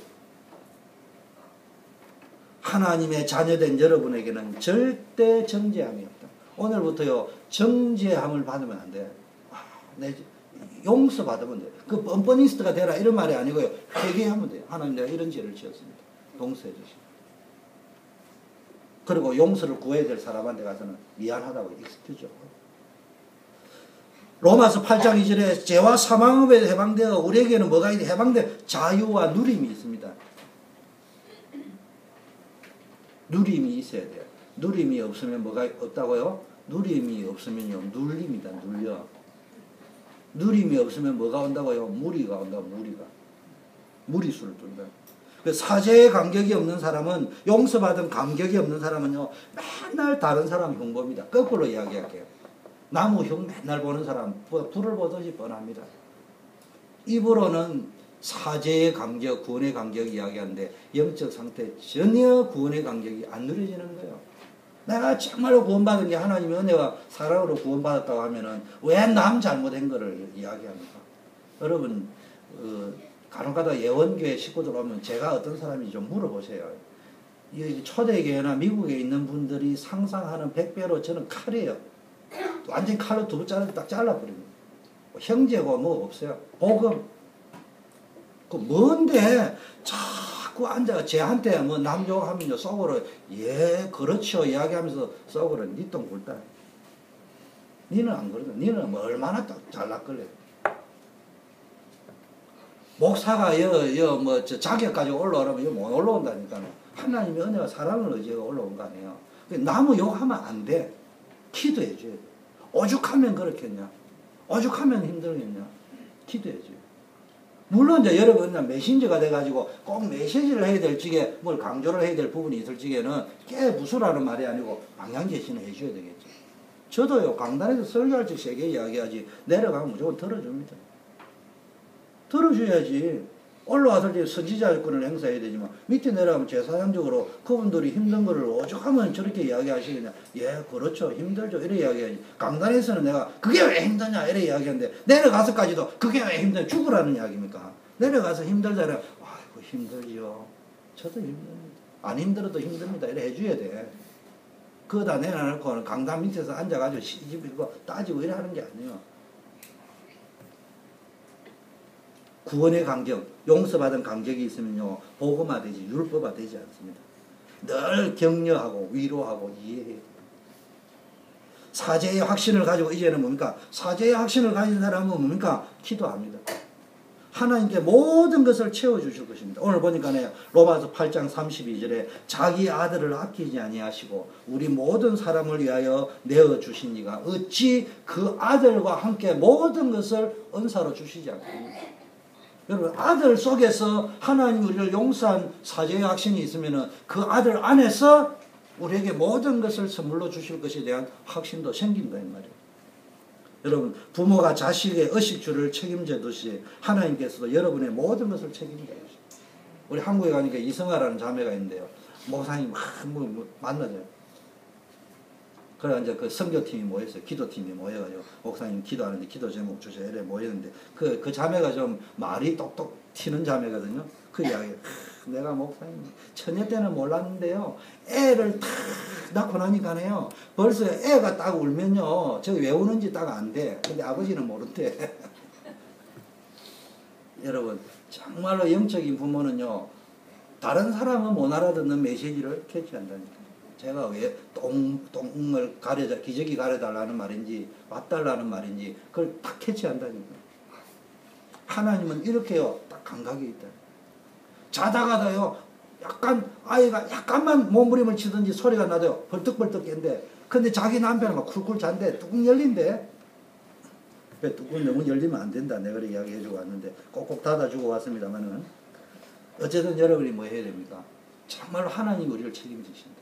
하나님의 자녀된 여러분에게는 절대 정죄함이 없다. 오늘부터요 정죄함을 받으면 안 돼. 내 용서받으면 돼. 그 뻔뻔니스트가 되라 이런 말이 아니고요. 회개하면 돼요. 하나님 내가 이런 죄를 지었습니다. 용서해 주시고. 그리고 용서를 구해야 될 사람한테 가서는 미안하다고 익스큐죠. 로마서 8장 2절에 죄와 사망업에 해방되어 우리에게는 뭐가 있는데 해방된 자유와 누림이 있습니다. 누림이 있어야 돼요. 누림이 없으면 뭐가 없다고요? 누림이 없으면요 눌립니다. 눌려. 누림이 없으면 뭐가 온다고요? 무리가 온다고. 무리수를 둔다. 사죄의 감격이 없는 사람은, 용서받은 감격이 없는 사람은요 맨날 다른 사람 흉봅니다. 거꾸로 이야기할게요. 나무 흉 맨날 보는 사람 불을 보듯이 뻔합니다. 입으로는 사죄의 감격, 구원의 감격 이야기하는데 영적 상태 전혀 구원의 감격이 안 누려지는 거예요. 내가 정말로 구원받은 게 하나님의 은혜와 사랑으로 구원받았다고 하면은 왜 남 잘못한 거를 이야기합니까? 여러분 간혹가다 예원교회 식구들 오면 제가 어떤 사람인지 좀 물어보세요. 초대교회나 미국에 있는 분들이 상상하는 100배로 저는 칼이에요. 완전 칼로 두부 자르고 딱 잘라버립니다. 형제고 뭐 없어요. 복음. 그 뭔데 자꾸 앉아 쟤한테 뭐 남욕하면요 속으로 예 그렇죠 이야기하면서 속으로 니 똥 굴다. 니는 안 그러다. 니는 뭐 얼마나 딱 잘났길래. 목사가 뭐 자격 가지고 올라오라면 못 올라온다니까. 하나님의 은혜와 사랑을 의지하고 올라온 거 아니에요. 나무 욕하면 안 돼. 기도해줘야 돼. 오죽하면 그렇겠냐? 오죽하면 힘들겠냐? 기도해줘요. 물론 이제 여러분 메신저가 돼가지고 꼭 메시지를 해야 될 적에 뭘 강조를 해야 될 부분이 있을 적에는 깨부수라는 말이 아니고 방향 제시는 해줘야 되겠죠. 저도요 강단에서 설교할 적 세게 이야기하지 내려가면 무조건 들어줍니다. 들어줘야지. 올라와서 이제 선지자권을 행사해야 되지만 밑에 내려가면 제사장적으로 그분들이 힘든 거를 오죽하면 저렇게 이야기하시겠냐. 예 그렇죠 힘들죠 이래 이야기하지. 강단에서는 내가 그게 왜 힘드냐 이래 이야기하는데 내려가서까지도 그게 왜 힘드냐 죽으라는 이야기입니까. 내려가서 힘들잖아요. 아이고 힘들지요. 저도 힘듭니다. 안 힘들어도 힘듭니다 이래 해줘야 돼. 그거다 내려놓고 강단 밑에서 앉아가지고 시집이고 따지고 이래 하는 게 아니에요. 구원의 감격, 용서받은 감격이 있으면요 복음화 되지 율법화 되지 않습니다. 늘 격려하고 위로하고 이해해요. 사죄의 확신을 가지고 이제는 뭡니까? 사죄의 확신을 가진 사람은 뭡니까? 기도합니다. 하나님께 모든 것을 채워주실 것입니다. 오늘 보니까요 로마서 8장 32절에 자기 아들을 아끼지 아니하시고 우리 모든 사람을 위하여 내어주신 이가 어찌 그 아들과 함께 모든 것을 은사로 주시지 않겠습니까? 여러분 아들 속에서 하나님 우리를 용서한 사죄의 확신이 있으면 그 아들 안에서 우리에게 모든 것을 선물로 주실 것에 대한 확신도 생긴다 이 말이에요. 여러분 부모가 자식의 의식주를 책임지듯이 하나님께서도 여러분의 모든 것을 책임져요. 우리 한국에 가니까 이성아라는 자매가 있는데요. 목사님 만나죠. 그래 이제 그 선교팀이 모였어요. 기도팀이 모여가지고 목사님 기도하는데 기도 제목 주세요. 이래 모였는데 그 자매가 좀 말이 똑똑 튀는 자매거든요. 그 이야기 내가 목사님 처녀 때는 몰랐는데요. 애를 탁 낳고 나니까네요. 벌써 애가 딱 울면요. 저기 왜 우는지 딱 안 돼. 근데 아버지는 모른대. 여러분 정말로 영적인 부모는요. 다른 사람은 못 알아듣는 메시지를 캐치한다니까. 제가 왜 똥을 기저귀 가려달라는 말인지 맞달라는 말인지 그걸 딱 캐치한다니까. 하나님은 이렇게요. 딱 감각이 있다. 자다가도요. 약간 아이가 약간만 몸부림을 치든지 소리가 나도요. 벌떡벌떡 깬대. 근데 자기 남편은 막 쿨쿨 잔대. 뚜껑 열린대. 뚜껑 너무 열리면 안 된다. 내가 그렇게 이야기해주고 왔는데 꼭꼭 닫아주고 왔습니다만은 어쨌든 여러분이 뭐 해야 됩니까? 정말로 하나님이 우리를 책임지신다.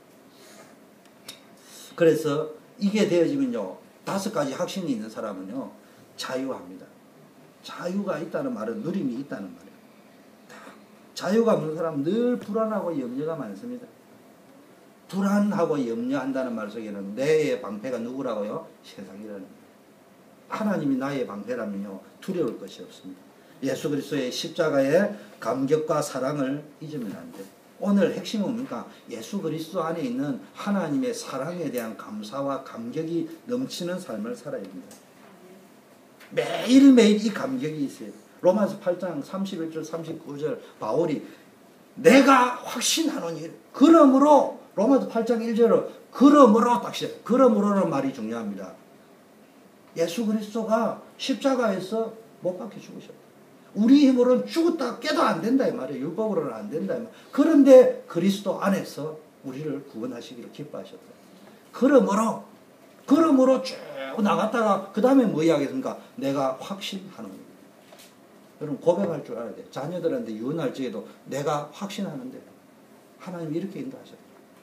그래서 이게 되어지면요. 5가지 확신이 있는 사람은요. 자유합니다. 자유가 있다는 말은 누림이 있다는 말이에요. 자유가 없는 사람은 늘 불안하고 염려가 많습니다. 불안하고 염려한다는 말 속에는 내의 방패가 누구라고요? 세상이라는 거예요. 하나님이 나의 방패라면요. 두려울 것이 없습니다. 예수 그리스도의 십자가의 감격과 사랑을 잊으면 안 돼요. 오늘 핵심은 뭡니까? 예수 그리스도 안에 있는 하나님의 사랑에 대한 감사와 감격이 넘치는 삶을 살아야 됩니다. 매일매일 이 감격이 있어요. 로마서 8장 31절 39절 바울이 내가 확신하노니 그러므로 로마서 8장 1절은 그러므로 딱 시작. 그러므로는 말이 중요합니다. 예수 그리스도가 십자가에서 못 박혀 죽으셨다. 우리 힘으로는 죽었다 깨도 안 된다 이 말이에요. 율법으로는 안 된다 이 말이에요. 그런데 그리스도 안에서 우리를 구원하시기를 기뻐하셨다. 그러므로 쭉 나갔다가 그 다음에 뭐 이야기했습니까? 내가 확신하는 겁니다. 여러분 고백할 줄 알아야 돼요. 자녀들한테 유언할 적에도 내가 확신하는데 하나님이 이렇게 인도하셨다.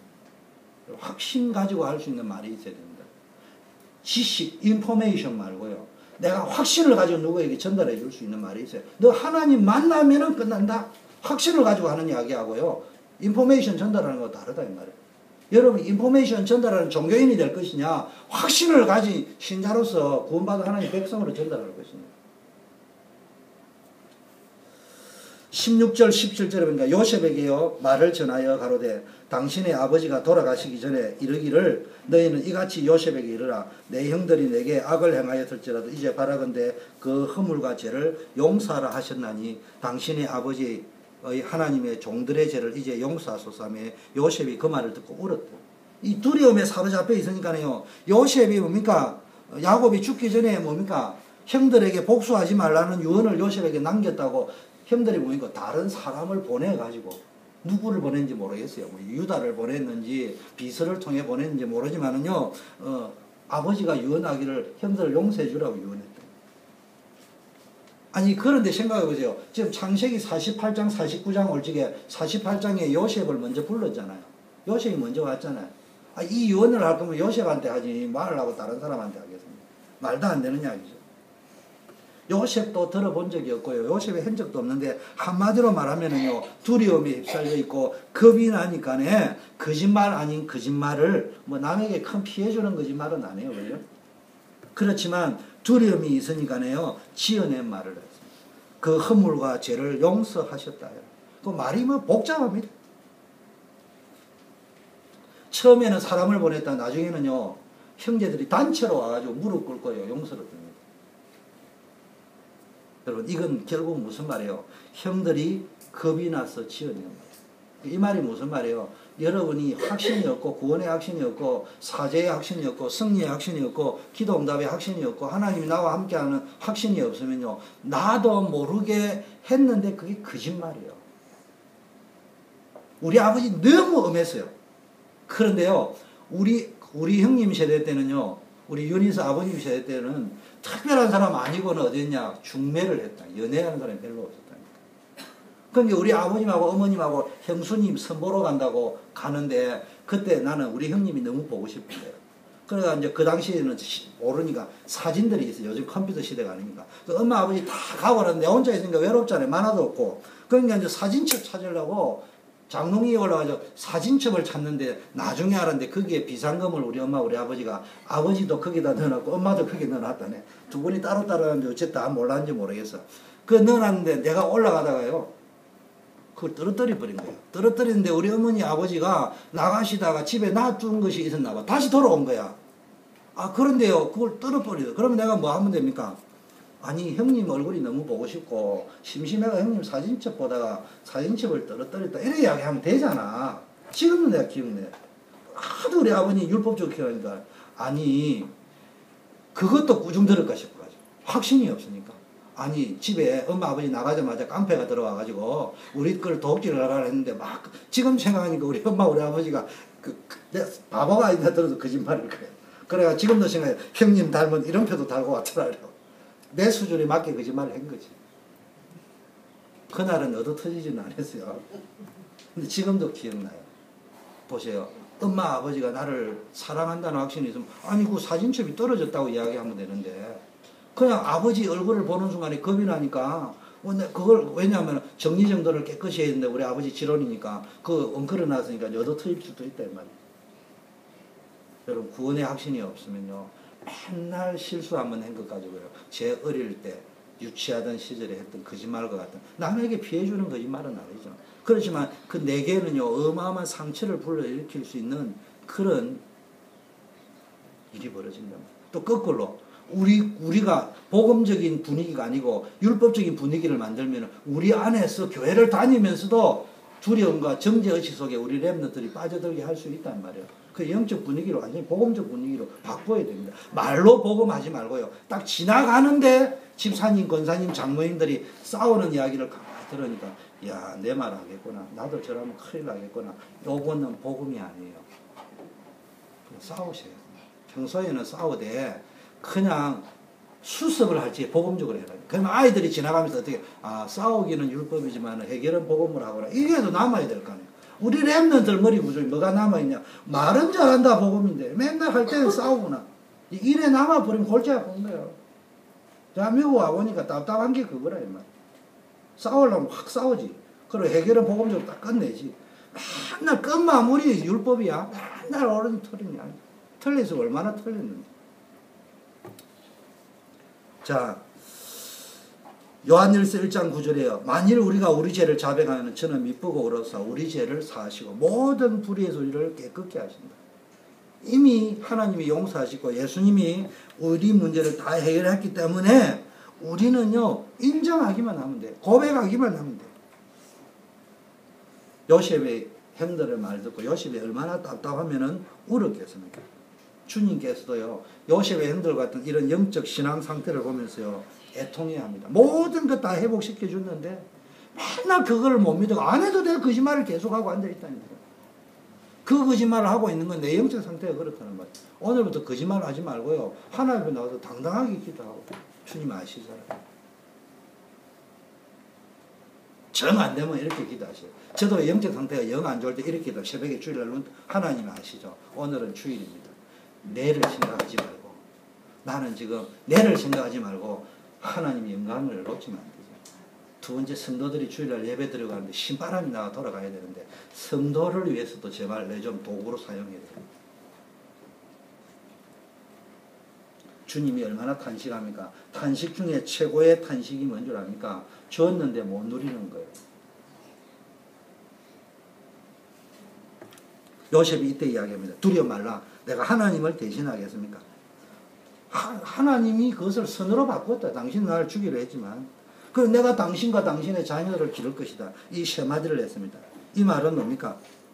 확신 가지고 할 수 있는 말이 있어야 됩니다. 지식, 인포메이션 말고요. 내가 확신을 가지고 누구에게 전달해 줄 수 있는 말이 있어요. 너 하나님 만나면은 끝난다. 확신을 가지고 하는 이야기하고요. 인포메이션 전달하는 거 다르다 이 말이에요. 여러분 인포메이션 전달하는 종교인이 될 것이냐 확신을 가진 신자로서 구원받은 하나님의 백성으로 전달할 것이냐. 16절 17절에 보니까 요셉에게요 말을 전하여 가로되 당신의 아버지가 돌아가시기 전에 이르기를 너희는 이같이 요셉에게 이르라 내 형들이 내게 악을 행하였을지라도 이제 바라건대 그 허물과 죄를 용서하라 하셨나니 당신의 아버지의 하나님의 종들의 죄를 이제 용서하소서하며 요셉이 그 말을 듣고 울었다. 이 두려움에 사로잡혀 있으니까요 요셉이 뭡니까 야곱이 죽기 전에 뭡니까 형들에게 복수하지 말라는 유언을 요셉에게 남겼다고 형들이 뭡니까 다른 사람을 보내가지고 누구를 보냈는지 모르겠어요. 뭐 유다를 보냈는지 비서를 통해 보냈는지 모르지만은요, 아버지가 유언하기를 형들을 용서해 주라고 유언했다. 아니, 그런데 생각해 보세요. 지금 창세기 48장, 49장 올 적에 48장에 요셉을 먼저 불렀잖아요. 요셉이 먼저 왔잖아요. 아, 이 유언을 할 거면 요셉한테 하지, 말을 하고 다른 사람한테 하겠습니까? 말도 안 되는 이야기죠. 요셉도 들어본 적이 없고요. 요셉의 흔적도 없는데, 한마디로 말하면은요, 두려움에 휩쓸려 있고, 겁이 나니까네, 거짓말 아닌 거짓말을, 뭐 남에게 큰 피해 주는 거짓말은 안 해요. 그죠? 그렇지만, 두려움이 있으니까네요, 지어낸 말을 했습니다. 그 허물과 죄를 용서하셨다. 그 말이 뭐 복잡합니다. 처음에는 사람을 보냈다. 나중에는요, 형제들이 단체로 와가지고 무릎 꿇고요, 용서를 듭니다. 여러분, 이건 결국 무슨 말이에요? 형들이 겁이 나서 지어낸 말이에요. 이 말이 무슨 말이에요? 여러분이 확신이 없고, 구원의 확신이 없고, 사죄의 확신이 없고, 승리의 확신이 없고, 기도 응답의 확신이 없고, 하나님이 나와 함께하는 확신이 없으면요, 나도 모르게 했는데 그게 거짓말이에요. 우리 아버지 너무 엄했어요. 그런데요, 우리 형님 세대 때는요, 우리 윤희서 아버님 세대 때는 특별한 사람 아니고는 어디였냐? 중매를 했다. 연애하는 사람이 별로 없었다니까. 그러니까 우리 아버님하고 어머님하고 형수님 선보러 간다고 가는데, 그때 나는 우리 형님이 너무 보고 싶은 거예요. 그러니까 이제 그 당시에는 모르니까 사진들이 있어요. 요즘 컴퓨터 시대가 아닙니까? 엄마 아버지 다 가고 그러는데 혼자 있으니까 외롭잖아요. 만화도 없고. 그러니까 이제 사진첩 찾으려고 장롱이 올라가서 사진첩을 찾는데, 나중에 알았는데 거기에 비상금을 우리 엄마 우리 아버지가, 아버지도 거기다 넣어놨고 엄마도 거기에 넣어놨다네. 두 분이 따로따로 하는데 어쨌든 다 몰랐는지 모르겠어. 그 넣어놨는데 내가 올라가다가요, 그걸 떨어뜨려 버린 거예요. 떨어뜨리는데 우리 어머니 아버지가 나가시다가 집에 놔둔 것이 있었나 봐. 다시 돌아온 거야. 아, 그런데요, 그걸 떨어버려요. 그러면 내가 뭐 하면 됩니까? 아니, 형님 얼굴이 너무 보고 싶고 심심해가 형님 사진첩 보다가 사진첩을 떨어뜨렸다, 이렇게 이야기하면 되잖아. 지금도 내가 기억내. 하도 우리 아버님 율법적으로 키우니까, 아니, 그것도 꾸중 들을까 싶어가지고, 확신이 없으니까. 아니, 집에 엄마 아버지 나가자마자 깡패가 들어와가지고 우리 걸 도끼를 하라 했는데, 막 지금 생각하니까 우리 엄마 우리 아버지가 내가 바보가 아니다 들어도 거짓말을 그래. 그래가 지금도 생각해. 형님 닮은 이름표도 달고 왔더라. 내 수준에 맞게 거짓말을 한 거지. 그날은 얻어 터지지는 않았어요. 근데 지금도 기억나요. 보세요. 엄마 아버지가 나를 사랑한다는 확신이 있으면, 아니 그 사진첩이 떨어졌다고 이야기하면 되는데, 그냥 아버지 얼굴을 보는 순간에 겁이 나니까, 그걸 왜냐하면 정리정돈을 깨끗이 해야 되는데 우리 아버지 질환이니까 그 엉클어 놨으니까 얻어 터질 수도 있다 이 말이에요. 여러분, 구원의 확신이 없으면요, 맨날 실수 한번 한 것 가지고요, 제 어릴 때 유치하던 시절에 했던 거짓말과 같은, 남에게 피해주는 거짓말은 아니죠. 그렇지만 그 내게는요, 어마어마한 상처를 불러일으킬 수 있는 그런 일이 벌어진다. 또 거꾸로 우리가 복음적인 분위기가 아니고 율법적인 분위기를 만들면 우리 안에서 교회를 다니면서도 두려움과 정죄의식 속에 우리 렘너들이 빠져들게 할 수 있단 말이에요. 그 영적 분위기로, 완전히 복음적 분위기로 바꿔야 됩니다. 말로 복음하지 말고요, 딱 지나가는데 집사님, 권사님, 장로님들이 싸우는 이야기를 가만히 들으니까, 야, 내 말 하겠구나, 나도 저러면 큰일 나겠구나. 요거는 복음이 아니에요. 싸우셔야 돼요. 평소에는 싸우되 그냥 수습을 할지 복음적으로 해라. 그러면 아이들이 지나가면서 어떻게, 아, 싸우기는 율법이지만 해결은 복음으로 하거나, 이게도 남아야 될 거 아니에요. 우리 랩런들 머리 구조에 뭐가 남아있냐? 말은 잘한다 복음인데 맨날 할 때는 싸우구나. 이래 남아버리면 골치 아픈 거예요. 자, 미국 와보니까 답답한 게 그거라 이 말. 싸우려면 확 싸우지. 그리고 해결은 복음적으로 딱 끝내지. 맨날 끝마무리 율법이야. 맨날 어른이 틀리냐. 틀려서 얼마나 틀렸는지. 자, 요한일서 1장 9절에요. 만일 우리가 우리 죄를 자백하면 저는 미쁘고 의로사 우리 죄를 사하시고 모든 불의의 소리를 깨끗게 하신다. 이미 하나님이 용서하시고 예수님이 우리 문제를 다 해결했기 때문에 우리는요, 인정하기만 하면 돼. 고백하기만 하면 돼. 요셉의 형들의 말 듣고 요셉이 얼마나 답답하면은 울었겠습니까? 주님께서도요, 요셉의 형들 같은 이런 영적 신앙 상태를 보면서요, 애통해야 합니다. 모든 것 다 회복시켜 줬는데 맨날 그걸 못 믿고 안 해도 될 거짓말을 계속하고 앉아있다니까. 그 거짓말을 하고 있는 건 내 영적 상태가 그렇다는 말이에요. 오늘부터 거짓말 하지 말고요. 하나님 앞에 나와서 당당하게 기도하고 주님 아시잖아요. 정 안 되면 이렇게 기도하세요. 저도 영적 상태가 영 안 좋을 때 이렇게 기도. 새벽에 주일날 하나님 아시죠? 오늘은 주일입니다. 내를 생각하지 말고 나는 지금 내를 생각하지 말고 하나님의 영광을 놓치면 안 되죠. 두 번째, 성도들이 주일날 예배 들어가는데 신바람이 나가 돌아가야 되는데 성도를 위해서도 제발 내 좀 도구로 사용해야 돼요. 주님이 얼마나 탄식합니까? 탄식 중에 최고의 탄식이 뭔 줄 압니까? 줬는데 못 누리는 거예요. 요셉이 이때 이야기합니다. 두려워 말라. 내가 하나님을 대신하겠습니까? 하나님이 그것을 선으로 바꿨다. 당신은 나를 죽이려 했지만 그럼 내가 당신과 당신의 자녀들을 기를 것이다. 이 세 마디를 했습니다. 이 말은 뭡니까?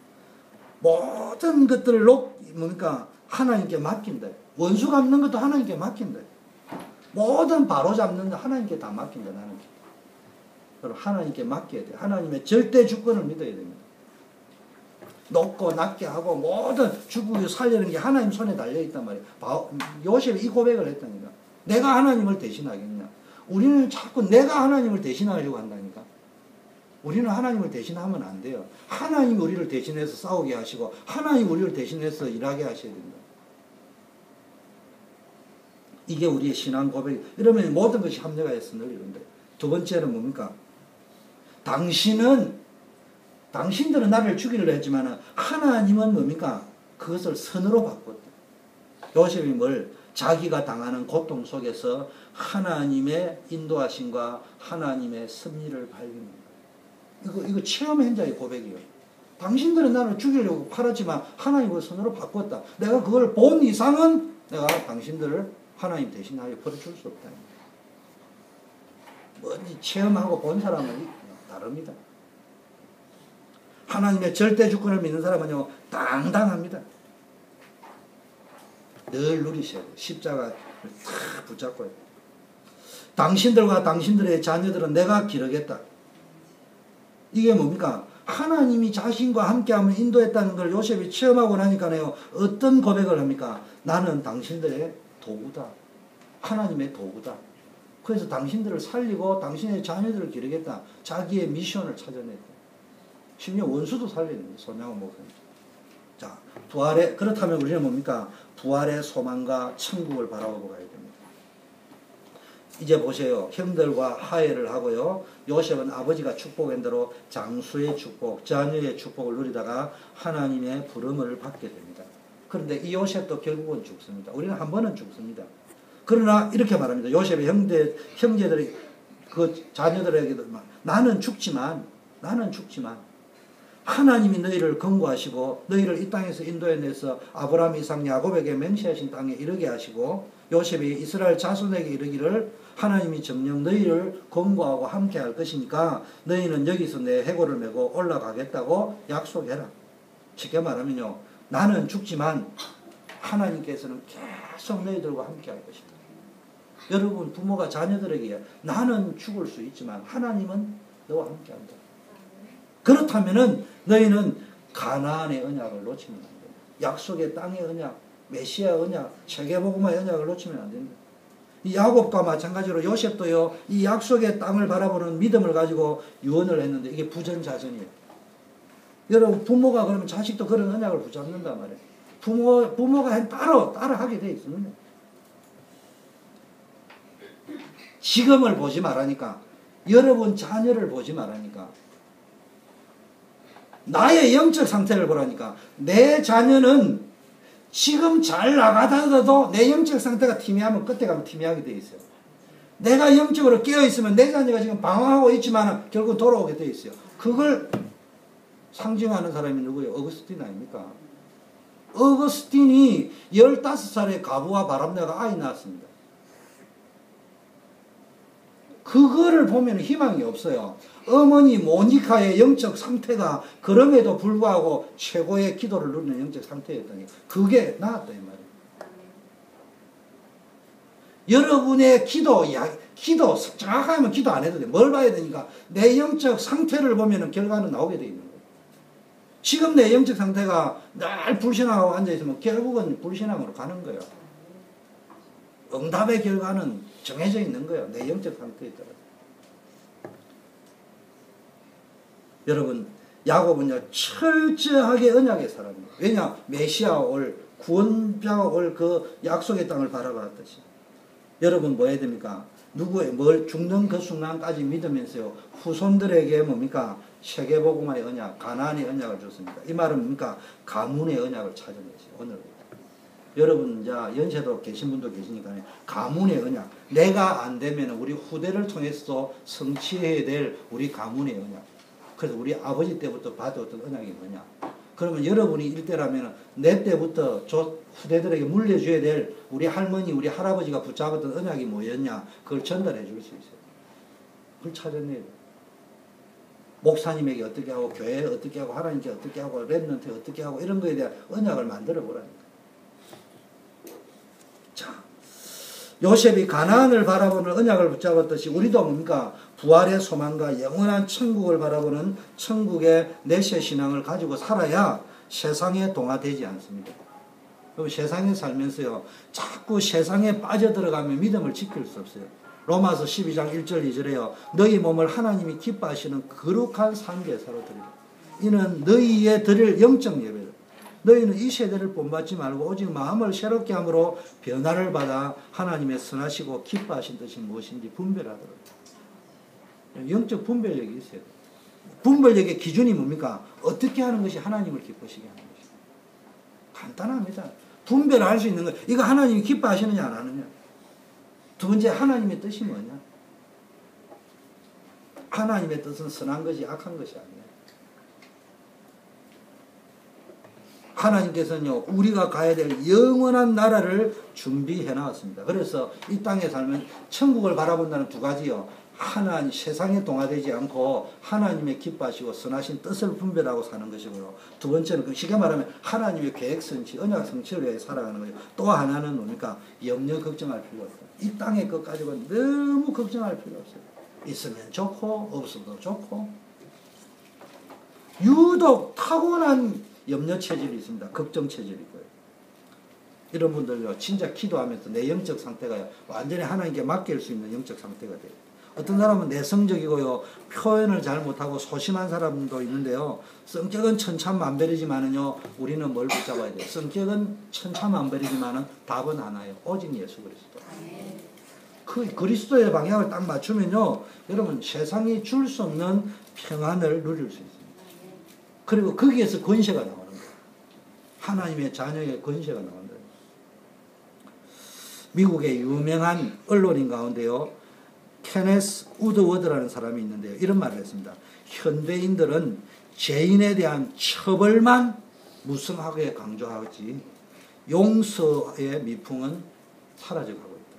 모든 것들을 뭡니까? 하나님께 맡긴다. 원수 갚는 것도 하나님께 맡긴다. 모든 바로 잡는 거 하나님께 다 맡긴다. 나는. 그럼 하나님께 맡겨야 돼. 하나님의 절대 주권을 믿어야 됩니다. 높고 낮게 하고 모든 죽고 살리는 게 하나님 손에 달려있단 말이에요. 요셉이 이 고백을 했다니까. 내가 하나님을 대신하겠냐. 우리는 자꾸 내가 하나님을 대신하려고 한다니까. 우리는 하나님을 대신하면 안 돼요. 하나님이 우리를 대신해서 싸우게 하시고 하나님이 우리를 대신해서 일하게 하셔야 된다. 이게 우리의 신앙 고백. 이러면 모든 것이 합리화해서 늘리는데. 두 번째는 뭡니까? 당신들은 나를 죽이려 했지만 하나님은 뭡니까? 그것을 선으로 바꿨다. 요셉이 자기가 당하는 고통 속에서 하나님의 인도하심과 하나님의 섭리를 발견합니다. 이거 체험 현장의 고백이에요. 당신들은 나를 죽이려고 팔았지만 하나님을 선으로 바꿨다. 내가 그걸 본 이상은 내가 당신들을 하나님 대신하여 버려줄 수 없다. 뭔지 체험하고 본 사람은 다릅니다. 하나님의 절대 주권을 믿는 사람은요, 당당합니다. 늘 누리셔야 돼요. 십자가를 탁 붙잡고요. 당신들과 당신들의 자녀들은 내가 기르겠다. 이게 뭡니까? 하나님이 자신과 함께하면 인도했다는 걸 요셉이 체험하고 나니까요, 어떤 고백을 합니까? 나는 당신들의 도구다. 하나님의 도구다. 그래서 당신들을 살리고 당신의 자녀들을 기르겠다. 자기의 미션을 찾아냈다. 심지어 원수도 살리는 손양호 목사님. 자, 그렇다면 우리는 뭡니까? 부활의 소망과 천국을 바라보고 가야 됩니다. 이제 보세요. 형들과 화해를 하고요. 요셉은 아버지가 축복한 대로 장수의 축복, 자녀의 축복을 누리다가 하나님의 부름을 받게 됩니다. 그런데 이 요셉도 결국은 죽습니다. 우리는 한 번은 죽습니다. 그러나 이렇게 말합니다. 요셉의 형제들이 그 자녀들에게도 나는 죽지만 하나님이 너희를 권고하시고 너희를 이 땅에서 인도해내서 아브라함, 이삭, 야곱에게 맹세하신 땅에 이르게 하시고 요셉이 이스라엘 자손에게 이르기를 하나님이 정녕 너희를 권고하고 함께 할 것이니까 너희는 여기서 내 해골을 메고 올라가겠다고 약속해라. 쉽게 말하면요, 나는 죽지만 하나님께서는 계속 너희들과 함께 할 것이다. 여러분 부모가 자녀들에게 나는 죽을 수 있지만 하나님은 너와 함께 한다. 그렇다면은 너희는 가나안의 언약을 놓치면 안 된다. 약속의 땅의 언약, 메시아 언약, 세계복음화의 언약을 놓치면 안 된다. 이 야곱과 마찬가지로 요셉도요, 이 약속의 땅을 바라보는 믿음을 가지고 유언을 했는데 이게 부전자전이에요. 여러분 부모가 그러면 자식도 그런 언약을 붙잡는단 말이에요. 부모가 따라 하게 돼 있습니다. 지금을 보지 말라니까. 여러분 자녀를 보지 말라니까. 나의 영적 상태를 보라니까. 내 자녀는 지금 잘 나가다가도 내 영적 상태가 희미하면 끝에 가면 희미하게 돼 있어요. 내가 영적으로 깨어있으면 내 자녀가 지금 방황하고 있지만 결국 돌아오게 돼 있어요. 그걸 상징하는 사람이 누구예요? 어거스틴 아닙니까? 어거스틴이 15살에 가부와 바람내가 아이 낳았습니다. 그거를 보면 희망이 없어요. 어머니 모니카의 영적 상태가 그럼에도 불구하고 최고의 기도를 누리는 영적 상태였더니 그게 나았다 이 말이에요. 여러분의 기도 정확하면 기도 안 해도 돼. 뭘 봐야 되니까 내 영적 상태를 보면 결과는 나오게 돼 있는 거예요. 지금 내 영적 상태가 늘 불신하고 앉아있으면 결국은 불신앙으로 가는 거예요. 응답의 결과는 정해져 있는 거예요. 내 영적 상태에 따라. 여러분, 야곱은요 철저하게 언약의 사람이에요. 왜냐? 메시아 올 구원자가 올 그 약속의 땅을 바라봤듯이. 여러분 뭐 해야 됩니까? 누구의 뭘 죽는 그 순간까지 믿으면서요 후손들에게 뭡니까? 세계복음화의 언약, 가나안의 언약을 줬습니다. 이 말은 뭡니까? 가문의 언약을 찾은 것이죠. 오늘 여러분 자 연세도 계신 분도 계시니까 가문의 언약, 내가 안 되면 우리 후대를 통해서 성취해야 될 우리 가문의 언약. 그래서 우리 아버지 때부터 받아왔던 언약이 뭐냐? 그러면 여러분이 일대라면 내 때부터 후대들에게 물려줘야 될 우리 할머니, 우리 할아버지가 붙잡았던 언약이 뭐였냐? 그걸 전달해 줄 수 있어요. 그걸 찾아내요. 목사님에게 어떻게 하고, 교회에 어떻게 하고, 하나님께 어떻게 하고, 랩런트에 어떻게 하고, 이런 거에 대한 언약을 만들어 보라니까. 자, 요셉이 가나안을 바라보는 언약을 붙잡았듯이 우리도 뭡니까? 부활의 소망과 영원한 천국을 바라보는 천국의 내세 신앙을 가지고 살아야 세상에 동화되지 않습니다. 그럼 세상에 살면서요 자꾸 세상에 빠져들어가면 믿음을 지킬 수 없어요. 로마서 12장 1절 2절에요 너희 몸을 하나님이 기뻐하시는 거룩한 산제사로 드리라. 이는 너희의 드릴 영적 예배다. 너희는 이 세대를 본받지 말고 오직 마음을 새롭게 함으로 변화를 받아 하나님의 선하시고 기뻐하신 뜻이 무엇인지 분별하도록. 영적 분별력이 있어요. 분별력의 기준이 뭡니까? 어떻게 하는 것이 하나님을 기쁘시게 하는 것이죠. 간단합니다. 분별할 수 있는 거. 이거 하나님이 기뻐하시느냐 안 하느냐. 두 번째, 하나님의 뜻이 뭐냐. 하나님의 뜻은 선한 것이 악한 것이 아니에요. 하나님께서는요 우리가 가야 될 영원한 나라를 준비해 놨습니다. 그래서 이 땅에 살면 천국을 바라본다는 두 가지요. 하나님, 세상에 동화되지 않고 하나님의 기뻐하시고 선하신 뜻을 분별하고 사는 것이고요. 두 번째는 쉽게 말하면 하나님의 계획 성취, 언약 성취를 위해 살아가는 거예요. 또 하나는 뭡니까? 염려 걱정할 필요가 없어요. 이 땅의 것 가지고 너무 걱정할 필요 없어요. 있으면 좋고 없어도 좋고. 유독 타고난 염려 체질이 있습니다. 걱정 체질이 있고요. 이런 분들요 진짜 기도하면서 내 영적 상태가 완전히 하나님께 맡길 수 있는 영적 상태가 돼요. 어떤 사람은 내성적이고요 표현을 잘 못하고 소심한 사람도 있는데요 성격은 천차만별이지만은요 우리는 뭘 붙잡아야 돼요? 성격은 천차만별이지만은 답은 하나예요. 오직 예수 그리스도. 그 그리스도의 방향을 딱 맞추면요 여러분 세상이 줄 수 없는 평안을 누릴 수 있습니다. 그리고 거기에서 권세가 나오는 거예요. 하나님의 자녀의 권세가 나오는 거예요. 미국의 유명한 언론인 가운데요 케네스 우드워드라는 사람이 있는데요 이런 말을 했습니다. 현대인들은 죄인에 대한 처벌만 무성하게 강조하지 용서의 미풍은 사라져가고 있다.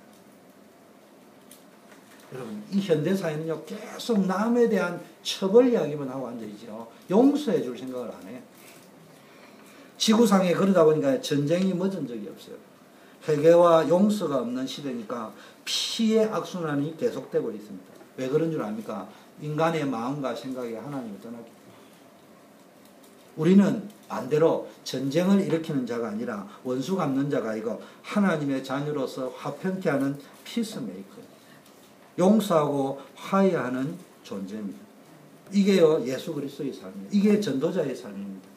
여러분 이 현대사회는요 계속 남에 대한 처벌 이야기만 하고 앉아있죠. 용서해 줄 생각을 안 해요. 지구상에 그러다 보니까 전쟁이 멎은 적이 없어요. 회개와 용서가 없는 시대니까 피의 악순환이 계속되고 있습니다. 왜 그런 줄 압니까? 인간의 마음과 생각이 하나님을 떠나기 때문에. 우리는 반대로 전쟁을 일으키는 자가 아니라 원수 갚는 자가 아니고 하나님의 자녀로서 화평케 하는 피스메이커, 용서하고 화해하는 존재입니다. 이게요 예수 그리스도의 삶이에요. 이게 전도자의 삶입니다.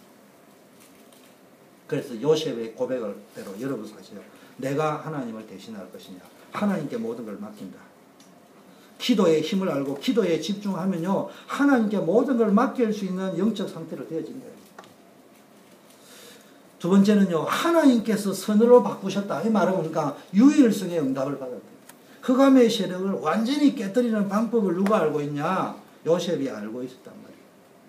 그래서 요셉의 고백을 대로 여러분 사세요. 내가 하나님을 대신할 것이냐. 하나님께 모든 걸 맡긴다. 기도의 힘을 알고 기도에 집중하면요 하나님께 모든 걸 맡길 수 있는 영적 상태로 되어진다. 두 번째는요 하나님께서 선으로 바꾸셨다. 이 말은 뭡니까? 유일성의 응답을 받았다. 흑암의 세력을 완전히 깨뜨리는 방법을 누가 알고 있냐? 요셉이 알고 있었단 말이에요.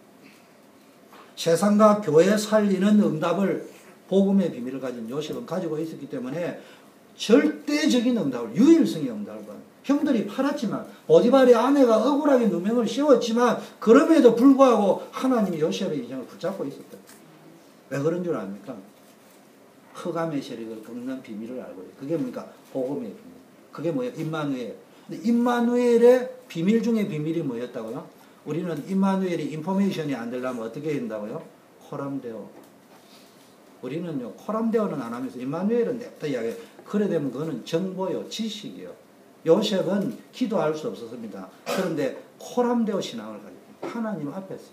세상과 교회 살리는 응답을 복음의 비밀을 가진 요셉은 가지고 있었기 때문에 절대적인 응답을, 유일성의 응답을 받아요. 형들이 팔았지만 보디발의 아내가 억울하게 누명을 씌웠지만 그럼에도 불구하고 하나님이 요셉의 인생을 붙잡고 있었다. 왜 그런 줄 압니까? 흑암의 세력을 꺾는 비밀을 알고 있어요. 그게 뭡니까? 복음의 비밀. 그게 뭐예요? 임마누엘. 근데 임마누엘의 비밀 중에 비밀이 뭐였다고요? 우리는 임마누엘이 인포메이션이 안 되려면 어떻게 된다고요? 코람데오. 우리는요, 코람데오는 안 하면서 임마누엘은 냅다 이야기해요. 그래 되면 그거는 정보요, 지식이요. 요셉은 기도할 수 없었습니다. 그런데 코람데오 신앙을 가지고 하나님 앞에서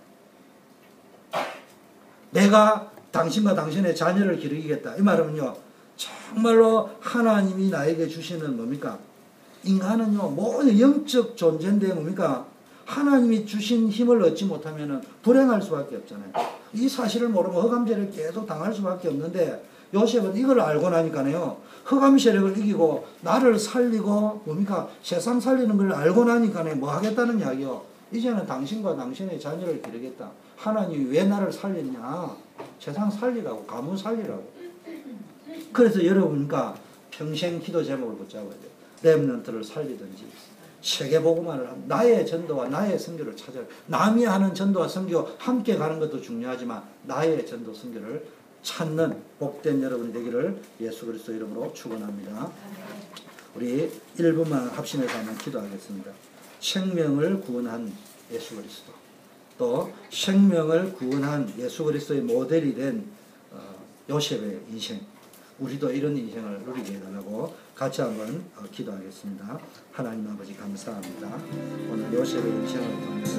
내가 당신과 당신의 자녀를 기르겠다. 이 말은요, 정말로 하나님이 나에게 주시는 뭡니까? 인간은요, 모든 영적 존재인데 뭡니까? 하나님이 주신 힘을 얻지 못하면 불행할 수밖에 없잖아요. 이 사실을 모르면 흑암세력을 계속 당할 수밖에 없는데 요셉은 이걸 알고 나니까요, 흑암세력을 이기고 나를 살리고 뭡니까? 세상 살리는 걸 알고 나니까 뭐 하겠다는 이야기요. 이제는 당신과 당신의 자녀를 기르겠다. 하나님이 왜 나를 살렸냐? 세상 살리라고, 가문 살리라고. 그래서 여러분과 평생 기도 제목을 붙잡아야 돼요. 렘넌트를 살리든지 세계복음화를 하면 나의 전도와 나의 선교를 찾아야 돼요. 남이 하는 전도와 선교 함께 가는 것도 중요하지만 나의 전도 선교를 찾는 복된 여러분이 되기를 예수 그리스도 이름으로 축원합니다. 우리 1분만 합심해서 한번 기도하겠습니다. 생명을 구원한 예수 그리스도, 또 생명을 구원한 예수 그리스도의 모델이 된 요셉의 인생, 우리도 이런 인생을 누리게 해달라고 같이 한번 기도하겠습니다. 하나님 아버지 감사합니다. 오늘 요셉의 인생을 통해서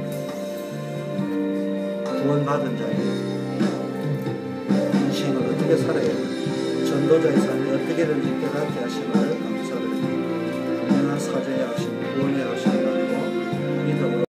구원받은 자의 인생을 어떻게 살아야 되는지, 전도자의 삶을 어떻게 되는지 깨닫게 하심을 감사드립니다. 분명한 사죄의 하심, 구원의 하심